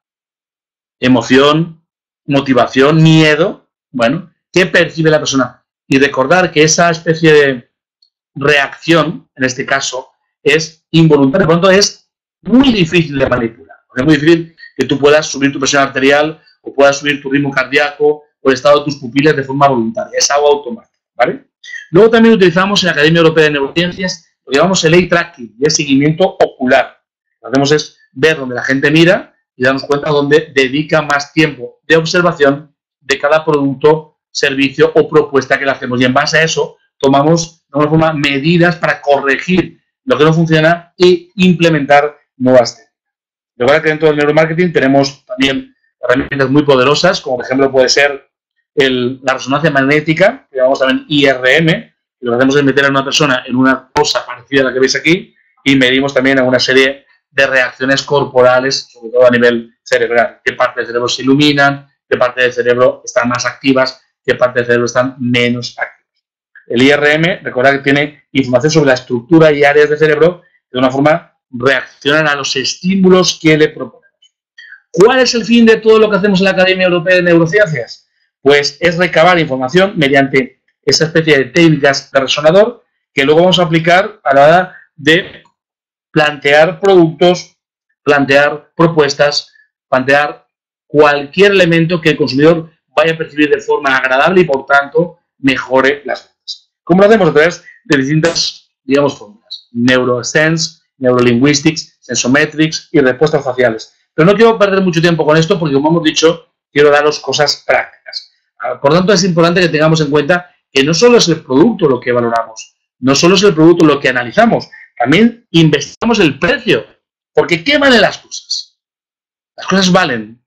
emoción, motivación, miedo. Bueno, ¿qué percibe la persona? Y recordar que esa especie de reacción, en este caso, es involuntaria. Por lo tanto, es muy difícil de manipular. Es muy difícil que tú puedas subir tu presión arterial o puedas subir tu ritmo cardíaco o el estado de tus pupilas de forma voluntaria. Es algo automático, ¿vale? Luego también utilizamos en la Academia Europea de Neurociencias lo que llamamos el eye tracking, y el seguimiento ocular. Lo que hacemos es ver dónde la gente mira y darnos cuenta dónde dedica más tiempo de observación de cada producto, servicio o propuesta que le hacemos. Y en base a eso tomamos de alguna forma medidas para corregir lo que no funciona e implementar nuevas técnicas. Recuerda que dentro del neuromarketing tenemos también herramientas muy poderosas, como por ejemplo puede ser el, la resonancia magnética, que llamamos también I R M, que lo que hacemos es meter a una persona en una cosa parecida a la que veis aquí y medimos también una serie de reacciones corporales, sobre todo a nivel cerebral. Qué partes del cerebro se iluminan, qué partes del cerebro están más activas, qué partes del cerebro están menos activas. El I R M, recordad que tiene información sobre la estructura y áreas del cerebro que de una forma reaccionan a los estímulos que le proponemos. ¿Cuál es el fin de todo lo que hacemos en la Academia Europea de Neurociencias? Pues es recabar información mediante esa especie de técnicas de resonador que luego vamos a aplicar a la hora de plantear productos, plantear propuestas, plantear cualquier elemento que el consumidor vaya a percibir de forma agradable y, por tanto, mejore las ventas. ¿Cómo lo hacemos? A través de distintas, digamos, fórmulas. Neurosense, Neurolinguistics, Sensometrics y respuestas faciales. Pero no quiero perder mucho tiempo con esto porque, como hemos dicho, quiero daros cosas prácticas. Por tanto, es importante que tengamos en cuenta que no solo es el producto lo que valoramos, no solo es el producto lo que analizamos, también investigamos el precio. Porque ¿qué valen las cosas? Las cosas valen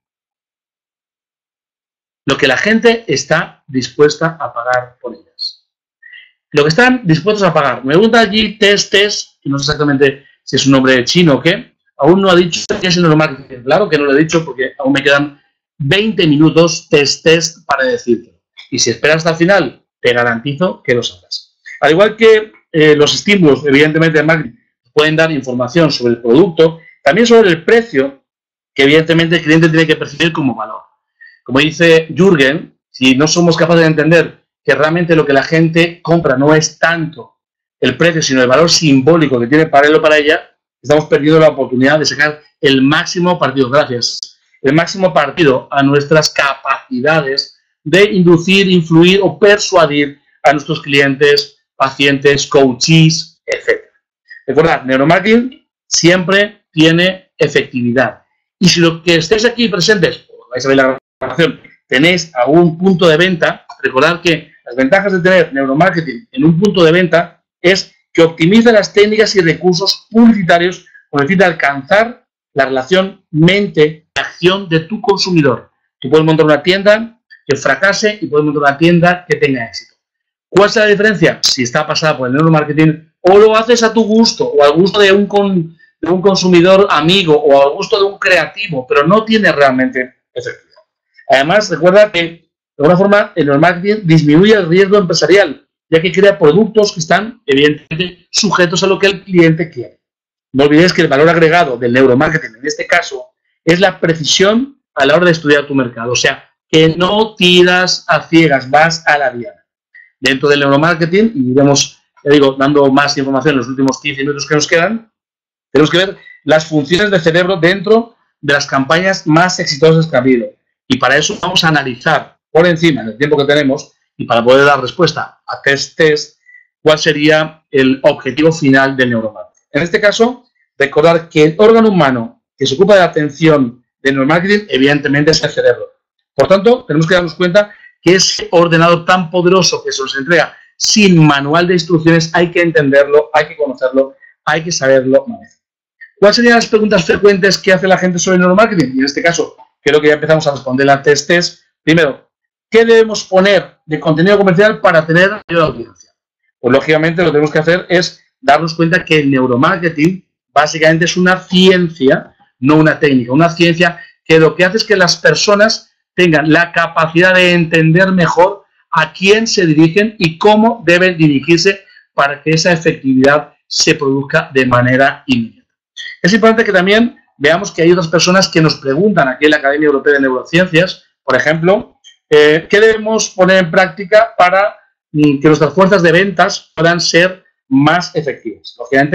lo que la gente está dispuesta a pagar por ellas. Lo que están dispuestos a pagar. Me pregunta allí Test Test, y no sé exactamente si es un nombre chino o qué, aún no ha dicho qué es el neuromarketing. Claro que no lo he dicho porque aún me quedan veinte minutos Test Test para decirte. Y si esperas hasta el final, te garantizo que lo sabrás. Al igual que eh, los estímulos, evidentemente, de marketing pueden dar información sobre el producto, también sobre el precio, que evidentemente el cliente tiene que percibir como valor. Como dice Jürgen, si no somos capaces de entender que realmente lo que la gente compra no es tanto el precio, sino el valor simbólico que tiene para él o para ella, estamos perdiendo la oportunidad de sacar el máximo partido, gracias, el máximo partido a nuestras capacidades de inducir, influir o persuadir a nuestros clientes, pacientes, coaches, etcétera. Recordad, neuromarketing siempre tiene efectividad. Y si lo que estéis aquí presentes, vais a ver la grabación, tenéis algún punto de venta, recordad que las ventajas de tener neuromarketing en un punto de venta es que optimiza las técnicas y recursos publicitarios con el fin de alcanzar la relación mente-acción de tu consumidor. Tú puedes montar una tienda que fracase y puedes montar una tienda que tenga éxito. ¿Cuál es la diferencia? Si está pasada por el neuromarketing o lo haces a tu gusto o al gusto de un, con, de un consumidor amigo o al gusto de un creativo, pero no tiene realmente efectividad. Además, recuerda que de alguna forma el neuromarketing disminuye el riesgo empresarial, ya que crea productos que están evidentemente sujetos a lo que el cliente quiere. No olvides que el valor agregado del neuromarketing en este caso es la precisión a la hora de estudiar tu mercado. O sea, que no tiras a ciegas, vas a la diana. Dentro del neuromarketing, y iremos, ya digo, dando más información en los últimos quince minutos que nos quedan, tenemos que ver las funciones del cerebro dentro de las campañas más exitosas que ha habido. Y para eso vamos a analizar por encima del tiempo que tenemos y para poder dar respuesta a test test, cuál sería el objetivo final del neuromarketing. En este caso, recordar que el órgano humano que se ocupa de la atención del neuromarketing, evidentemente, es el cerebro. Por tanto, tenemos que darnos cuenta que ese ordenador tan poderoso que se nos entrega sin manual de instrucciones, hay que entenderlo, hay que conocerlo, hay que saberlo manejar. ¿Cuáles serían las preguntas frecuentes que hace la gente sobre el neuromarketing? Y en este caso, creo que ya empezamos a responder a test test. Primero, ¿qué debemos poner de contenido comercial para tener mayor audiencia? Pues lógicamente lo que tenemos que hacer es darnos cuenta que el neuromarketing básicamente es una ciencia, no una técnica, una ciencia que lo que hace es que las personas tengan la capacidad de entender mejor a quién se dirigen y cómo deben dirigirse para que esa efectividad se produzca de manera inmediata. Es importante que también veamos que hay otras personas que nos preguntan aquí en la Academia Europea de Neurociencias, por ejemplo, eh, ¿qué debemos poner en práctica para mm, que nuestras fuerzas de ventas puedan ser más efectivas? Lógicamente,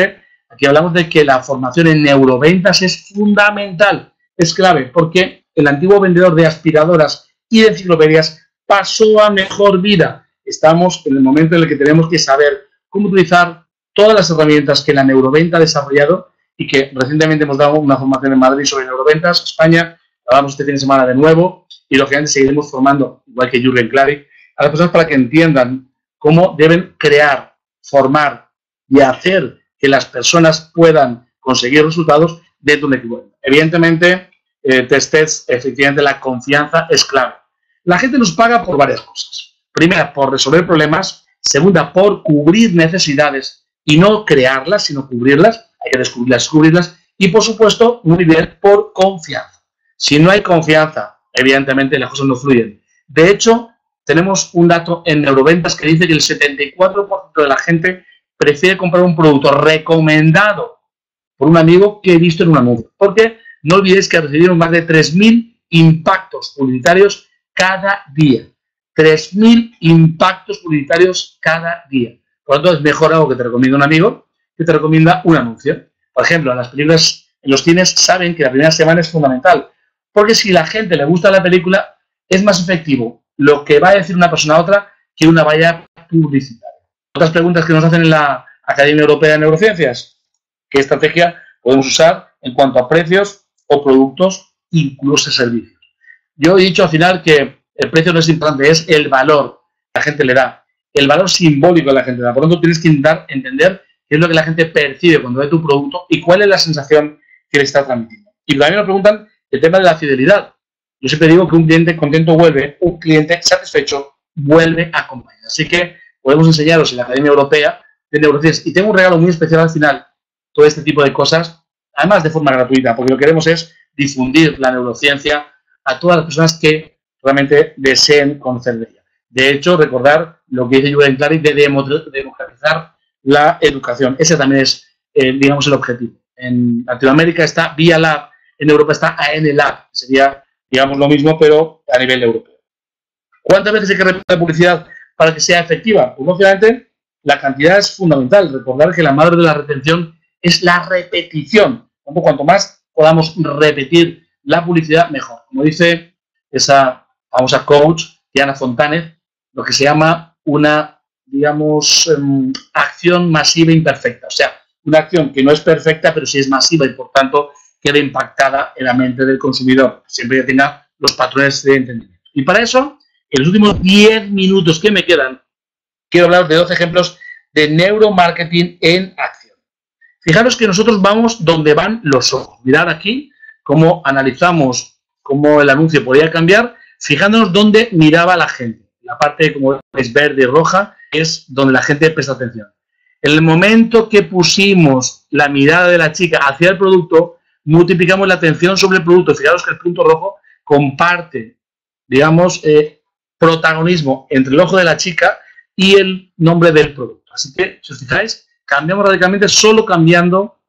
Aquí hablamos de que la formación en neuroventas es fundamental, es clave, porque el antiguo vendedor de aspiradoras y de enciclopedias pasó a mejor vida. Estamos en el momento en el que tenemos que saber cómo utilizar todas las herramientas que la neuroventa ha desarrollado y que recientemente hemos dado una formación en Madrid sobre neuroventas, España, hablamos este fin de semana de nuevo y lógicamente seguiremos formando, igual que Jürgen Klarik, a las personas para que entiendan cómo deben crear, formar y hacer que las personas puedan conseguir resultados dentro de un equipo. Evidentemente, eh, testes, efectivamente la confianza es clave. La gente nos paga por varias cosas. Primera, por resolver problemas. Segunda, por cubrir necesidades y no crearlas, sino cubrirlas. Hay que descubrirlas, descubrirlas. Y, por supuesto, muy bien, por confianza. Si no hay confianza, evidentemente las cosas no fluyen. De hecho, tenemos un dato en neuroventas que dice que el setenta y cuatro por ciento de la gente prefiere comprar un producto recomendado por un amigo que he visto en un anuncio. Porque no olvidéis que recibimos más de tres mil impactos publicitarios cada día. tres mil impactos publicitarios cada día. Por lo tanto, es mejor algo que te recomienda un amigo que te recomienda un anuncio. Por ejemplo, en las películas, en los cines, saben que la primera semana es fundamental. Porque si a la gente le gusta la película, es más efectivo lo que va a decir una persona a otra que una valla publicitaria. Otras preguntas que nos hacen en la Academia Europea de Neurociencias. ¿Qué estrategia podemos usar en cuanto a precios o productos, incluso servicios? Yo he dicho al final que el precio no es importante, es el valor que la gente le da. El valor simbólico que la gente le da. Por lo tanto, tienes que intentar entender qué es lo que la gente percibe cuando ve tu producto y cuál es la sensación que le está transmitiendo. Y también me preguntan el tema de la fidelidad. Yo siempre digo que un cliente contento vuelve, un cliente satisfecho vuelve a acompañar. Así que podemos enseñaros en la Academia Europea de Neurociencias. Y tengo un regalo muy especial al final, todo este tipo de cosas, además de forma gratuita, porque lo que queremos es difundir la neurociencia a todas las personas que realmente deseen conocer de ella. De hecho, recordar lo que dice Jürgen Klarik de democratizar la educación. Ese también es, eh, digamos, el objetivo. En Latinoamérica está Via Lab, en Europa está A N Lab. Sería, digamos, lo mismo, pero a nivel europeo. ¿Cuántas veces hay que repetir la publicidad para que sea efectiva? Pues, obviamente, la cantidad es fundamental. Recordar que la madre de la retención es la repetición. Cuanto más podamos repetir la publicidad, mejor. Como dice esa famosa coach, Diana Fontánez, lo que se llama una, digamos, um, acción masiva imperfecta. O sea, una acción que no es perfecta, pero sí es masiva y, por tanto, queda impactada en la mente del consumidor. Siempre que tenga los patrones de entendimiento. Y para eso, en los últimos diez minutos que me quedan, quiero hablar de dos ejemplos de neuromarketing en acción. Fijaros que nosotros vamos donde van los ojos. Mirad aquí cómo analizamos cómo el anuncio podía cambiar, fijándonos dónde miraba la gente. La parte, como es verde y roja, es donde la gente presta atención. En el momento que pusimos la mirada de la chica hacia el producto, multiplicamos la atención sobre el producto. Fijaros que el punto rojo comparte, digamos, eh, protagonismo entre el ojo de la chica y el nombre del producto. Así que, si os fijáis, cambiamos radicalmente solo cambiando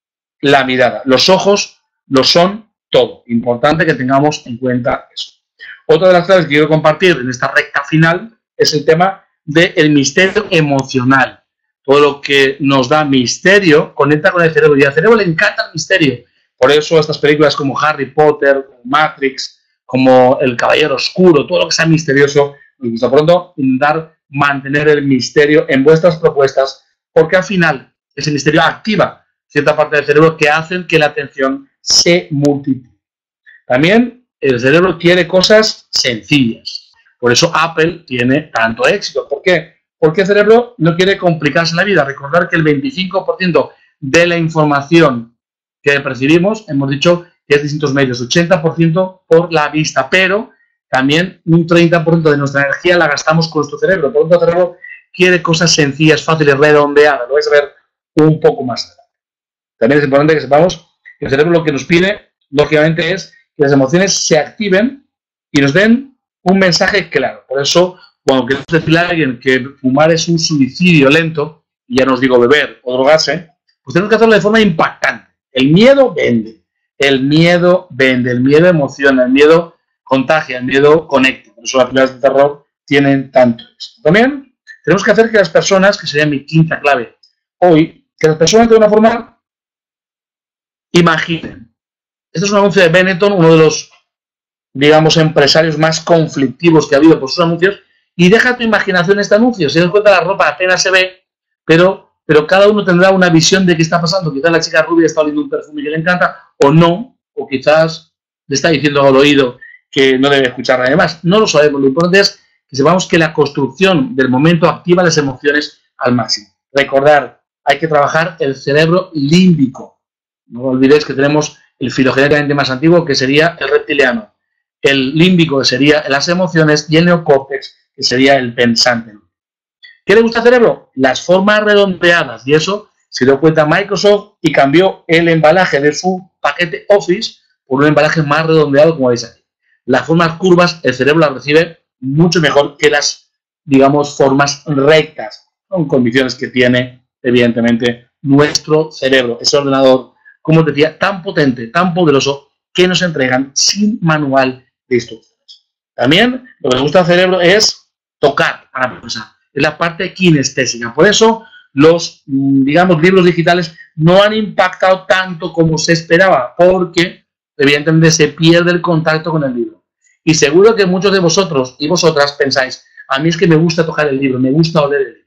la mirada. Los ojos lo son todo. Importante que tengamos en cuenta eso. Otra de las claves que quiero compartir en esta recta final es el tema del misterio emocional. Todo lo que nos da misterio conecta con el cerebro y al cerebro le encanta el misterio. Por eso estas películas como Harry Potter, como Matrix, como El Caballero Oscuro, todo lo que sea misterioso, nos gusta. Por lo tanto, intentar mantener el misterio en vuestras propuestas, porque al final ese misterio activa cierta parte del cerebro que hacen que la atención se multiplique. También el cerebro quiere cosas sencillas. Por eso Apple tiene tanto éxito. ¿Por qué? Porque el cerebro no quiere complicarse la vida. Recordar que el veinticinco por ciento de la información que percibimos, hemos dicho que es distintos medios, ochenta por ciento por la vista, pero también un treinta por ciento de nuestra energía la gastamos con nuestro cerebro. Por lo tanto, el cerebro quiere cosas sencillas, fáciles, redondeadas. Lo vais a ver un poco más adelante. También es importante que sepamos que el cerebro lo que nos pide, lógicamente, es que las emociones se activen y nos den un mensaje claro. Por eso, cuando queremos decirle a alguien que fumar es un suicidio lento, y ya no os digo beber o drogarse, pues tenemos que hacerlo de forma impactante. El miedo vende. El miedo vende. El miedo emociona. El miedo contagia. El miedo conecta. Por eso las películas de terror tienen tanto éxito. También tenemos que hacer que las personas, que sería mi quinta clave hoy, que las personas de una forma imaginen. Este es un anuncio de Benetton, uno de los, digamos, empresarios más conflictivos que ha habido por sus anuncios, y deja tu imaginación este anuncio. Si te das cuenta, la ropa apenas se ve, pero, pero cada uno tendrá una visión de qué está pasando. Quizás la chica rubia está oliendo un perfume que le encanta, o no, o quizás le está diciendo al oído que no debe escuchar a nadie más. No lo sabemos. Lo importante es que sepamos que la construcción del momento activa las emociones al máximo. Recordar, hay que trabajar el cerebro límbico. No olvidéis que tenemos el filogenéticamente más antiguo, que sería el reptiliano. El límbico, que sería las emociones, y el neocórtex, que sería el pensante. ¿Qué le gusta al cerebro? Las formas redondeadas. Y eso se dio cuenta Microsoft y cambió el embalaje de su paquete Office por un embalaje más redondeado, como veis aquí. Las formas curvas, el cerebro las recibe mucho mejor que las, digamos, formas rectas. Son condiciones que tiene, evidentemente, nuestro cerebro. Ese ordenador, como te decía, tan potente, tan poderoso, que nos entregan sin manual de instrucciones. También lo que nos gusta al cerebro es tocar para procesar. Es la parte kinestésica. Por eso los, digamos, libros digitales no han impactado tanto como se esperaba, porque evidentemente se pierde el contacto con el libro. Y seguro que muchos de vosotros y vosotras pensáis, a mí es que me gusta tocar el libro, me gusta oler el libro.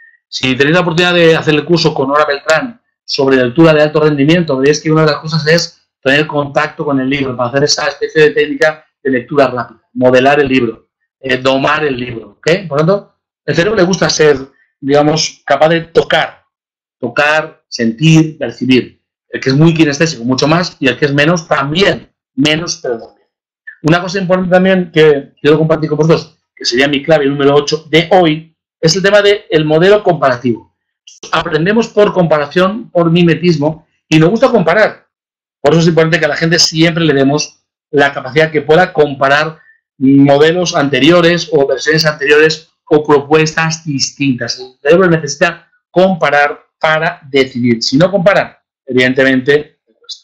Si tenéis la oportunidad de hacer el curso con Nora Beltrán sobre lectura de alto rendimiento, veréis que una de las cosas es tener contacto con el libro, para hacer esa especie de técnica de lectura rápida, modelar el libro, eh, domar el libro, ¿ok? Por lo tanto, el cerebro le gusta ser, digamos, capaz de tocar, tocar, sentir, percibir. El que es muy kinestésico, mucho más, y el que es menos, también, menos, pero también. Una cosa importante también que quiero compartir con vosotros, que sería mi clave número ocho de hoy, es el tema del modelo comparativo. Aprendemos por comparación, por mimetismo, y nos gusta comparar. Por eso es importante que a la gente siempre le demos la capacidad que pueda comparar modelos anteriores o versiones anteriores o propuestas distintas. El cerebro necesita comparar para decidir. Si no compara, evidentemente,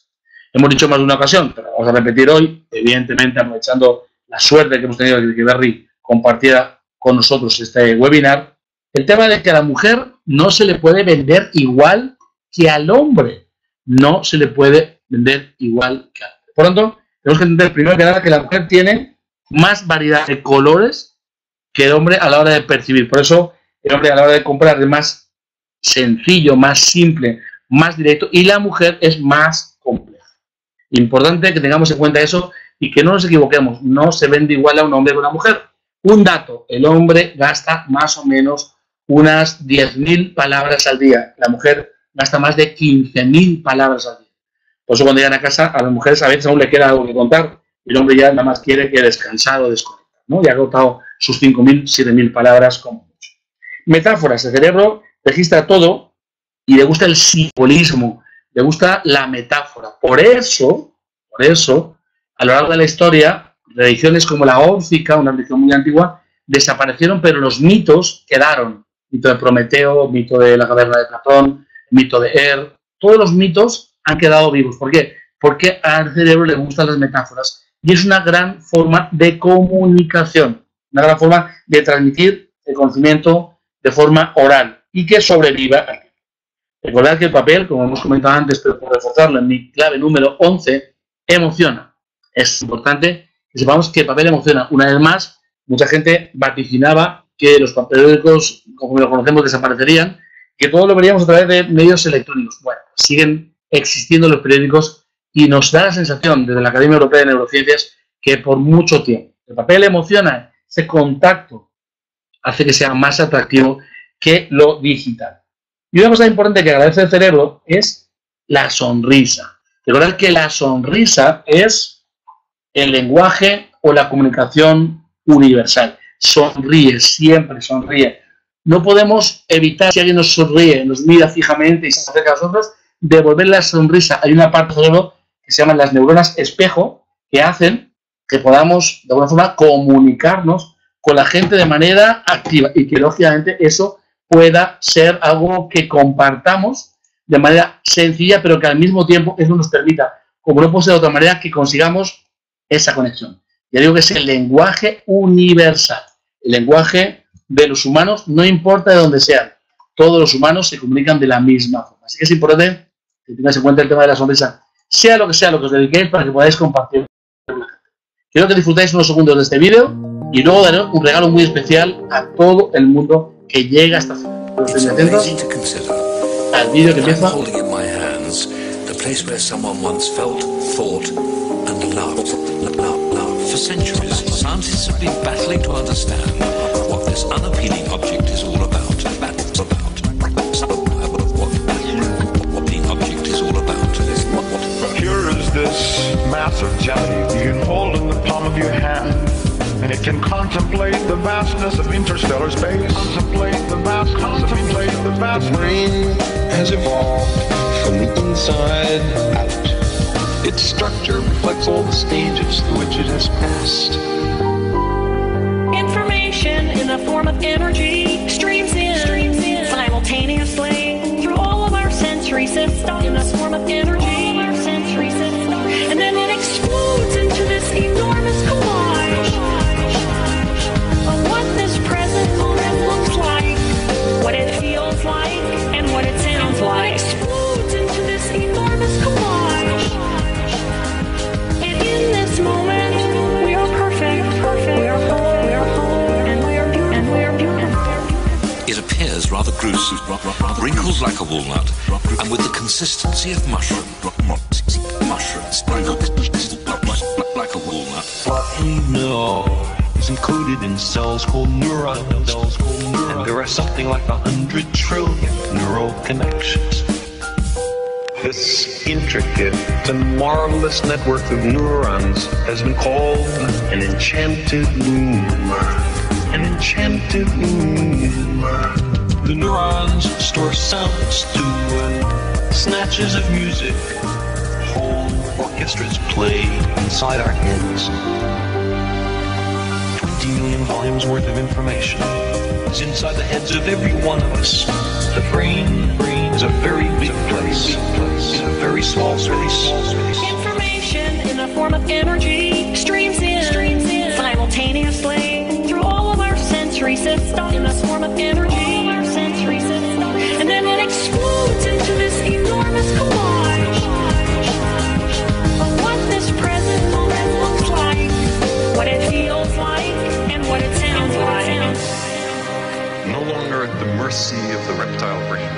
hemos dicho más de una ocasión, pero vamos a repetir hoy, evidentemente aprovechando la suerte que hemos tenido de que Berry compartiera con nosotros este webinar, el tema de que a la mujer no se le puede vender igual que al hombre. No se le puede vender igual que al hombre. Por lo tanto, tenemos que entender primero que nada que la mujer tiene más variedad de colores que el hombre a la hora de percibir. Por eso, el hombre a la hora de comprar es más sencillo, más simple, más directo, y la mujer es más compleja. Importante que tengamos en cuenta eso y que no nos equivoquemos. No se vende igual a un hombre que a una mujer. Un dato, el hombre gasta más o menos unas diez mil palabras al día. La mujer gasta más de quince mil palabras al día. Por eso cuando llegan a casa, a las mujeres a veces aún le queda algo que contar. Y el hombre ya nada más quiere que descansar o desconectar, ¿no? Ya ha agotado sus cinco mil, siete mil palabras como mucho. Metáforas. El cerebro registra todo y le gusta el simbolismo, le gusta la metáfora. Por eso, por eso, a lo largo de la historia, religiones como la órfica, una religión muy antigua, desaparecieron, pero los mitos quedaron. Mito de Prometeo, mito de la caverna de Platón, mito de Er, todos los mitos han quedado vivos. ¿Por qué? Porque al cerebro le gustan las metáforas y es una gran forma de comunicación, una gran forma de transmitir el conocimiento de forma oral y que sobreviva aquí. Recordad que el papel, como hemos comentado antes, pero por reforzarlo en mi clave número once, emociona. Es importante que sepamos que el papel emociona. Una vez más, mucha gente vaticinaba que los periódicos, como lo conocemos, desaparecerían, que todo lo veríamos a través de medios electrónicos. Bueno, siguen existiendo los periódicos y nos da la sensación desde la Academia Europea de Neurociencias que por mucho tiempo el papel emociona, ese contacto hace que sea más atractivo que lo digital. Y una cosa importante que agradece el cerebro es la sonrisa. Recordad que la sonrisa es el lenguaje o la comunicación universal. Sonríe, siempre sonríe. No podemos evitar, si alguien nos sonríe, nos mira fijamente y se acerca a nosotros, devolver la sonrisa. Hay una parte del cerebro que se llaman las neuronas espejo, que hacen que podamos, de alguna forma, comunicarnos con la gente de manera activa y que, lógicamente, eso pueda ser algo que compartamos de manera sencilla, pero que al mismo tiempo eso nos permita, como no puede ser de otra manera, que consigamos esa conexión. Ya digo que es el lenguaje universal, el lenguaje de los humanos, no importa de dónde sean, todos los humanos se comunican de la misma forma. Así que es importante que tengáis en cuenta el tema de la sonrisa, sea lo que sea lo que os dediquéis, para que podáis compartir. Quiero que disfrutéis unos segundos de este vídeo y luego daré un regalo muy especial a todo el mundo que llega hasta aquí. Estén atentos al vídeo que empieza. Place where someone once felt, thought, and loved. For centuries, scientists have been battling to understand what this unappealing object is all about. About, about what, what the object is all about. Here is this mass of jelly you can hold in the palm of your hand, and it can contemplate the vastness of interstellar space. Contemplate the vast, contemplate the vast. The brain has evolved from the inside out. Its structure reflects all the stages through which it has passed. Information in the form of energy streams in, streams in simultaneously through all of our sensory systems in the form of energy, all of our sensory systems, and then it explodes into this enormous collage of what this present moment looks like, what it feels like, and what it sounds like. Enormous collage, and in this moment we are perfect, perfect. We are whole, we are whole, and we are beautiful, and we are beautiful. It appears rather gruesome, wrinkled like a walnut, and with the consistency of mushroom. Mushrooms, like a walnut. What we know is encoded in cells called neurons, and there are something like a hundred trillion neural connections. This intricate and marvelous network of neurons has been called an enchanted loom. An enchanted loom. The neurons store sounds too, snatches of music. Whole orchestras play inside our heads. Twenty million volumes worth of information is inside the heads of every one of us. The brain, brain is a very big place. In a very small space. Information in the form of energy streams in, streams in simultaneously through all of our sensory systems in the form of energy, all of our sensory systems, and then it explodes into this enormous collage of what this present moment looks like, what it feels like, and what it sounds like. No longer at the mercy of the reptile brain.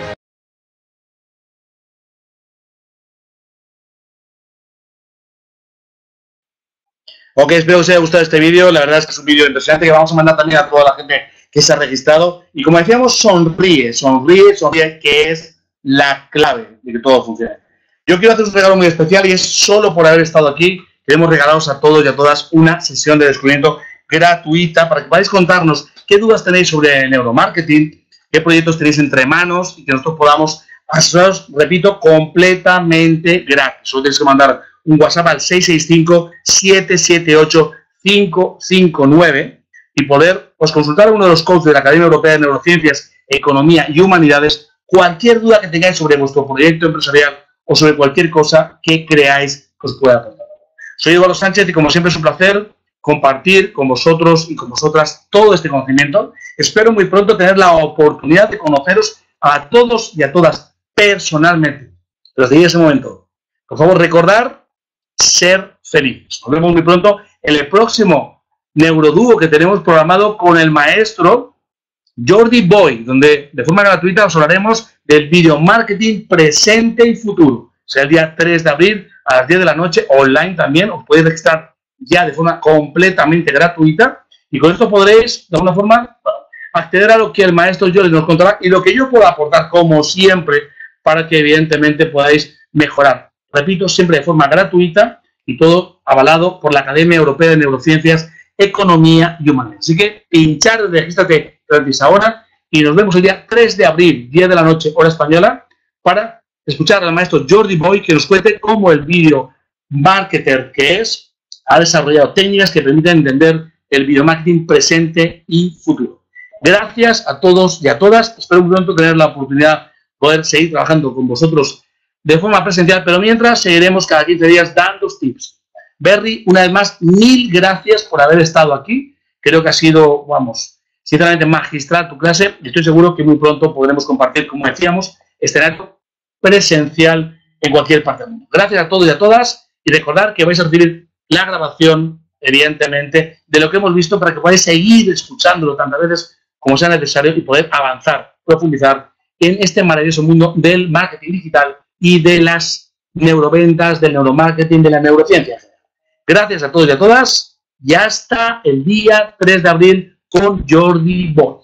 Ok, espero que os haya gustado este vídeo. La verdad es que es un vídeo impresionante que vamos a mandar también a toda la gente que se ha registrado. Y como decíamos, sonríe, sonríe, sonríe, que es la clave de que todo funcione. Yo quiero hacer un regalo muy especial y es solo por haber estado aquí. Queremos regalaros a todos y a todas una sesión de descubrimiento gratuita para que podáis contarnos qué dudas tenéis sobre neuromarketing, qué proyectos tenéis entre manos y que nosotros podamos asesoraros, repito, completamente gratis. Solo tenéis que mandar un WhatsApp al seis seis cinco, siete siete ocho, cinco cinco nueve y poder pues, consultar a uno de los coaches de la Academia Europea de Neurociencias, Economía y Humanidades cualquier duda que tengáis sobre vuestro proyecto empresarial o sobre cualquier cosa que creáis que os pueda aportar. Soy Eduardo Sánchez y como siempre es un placer compartir con vosotros y con vosotras todo este conocimiento. Espero muy pronto tener la oportunidad de conoceros a todos y a todas personalmente. Pero desde ese momento, por favor, recordar ser felices. Nos vemos muy pronto en el próximo Neurodúo que tenemos programado con el maestro Jordi Boy, donde de forma gratuita os hablaremos del video marketing presente y futuro. Será el día tres de abril a las diez de la noche, online también. Os podéis registrar ya de forma completamente gratuita y con esto podréis, de alguna forma, acceder a lo que el maestro Jordi nos contará y lo que yo puedo aportar, como siempre, para que evidentemente podáis mejorar. Repito, siempre de forma gratuita y todo avalado por la Academia Europea de Neurociencias, Economía y Humanidades. Así que pinchar, regístrate gratis ahora y nos vemos el día tres de abril, diez de la noche, hora española, para escuchar al maestro Jordi Boy que nos cuente cómo el video marketer que es ha desarrollado técnicas que permiten entender el video marketing presente y futuro. Gracias a todos y a todas. Espero muy pronto tener la oportunidad de poder seguir trabajando con vosotros de forma presencial, pero mientras seguiremos cada quince días dando tips. Berry, una vez más, mil gracias por haber estado aquí. Creo que ha sido, vamos, sinceramente magistral tu clase y estoy seguro que muy pronto podremos compartir, como decíamos, escenario presencial en cualquier parte del mundo. Gracias a todos y a todas y recordad que vais a recibir la grabación, evidentemente, de lo que hemos visto para que podáis seguir escuchándolo tantas veces como sea necesario y poder avanzar, profundizar en este maravilloso mundo del marketing digital y de las neuroventas, del neuromarketing, de la neurociencia. Gracias a todos y a todas y hasta el día tres de abril con Jordi Bosch.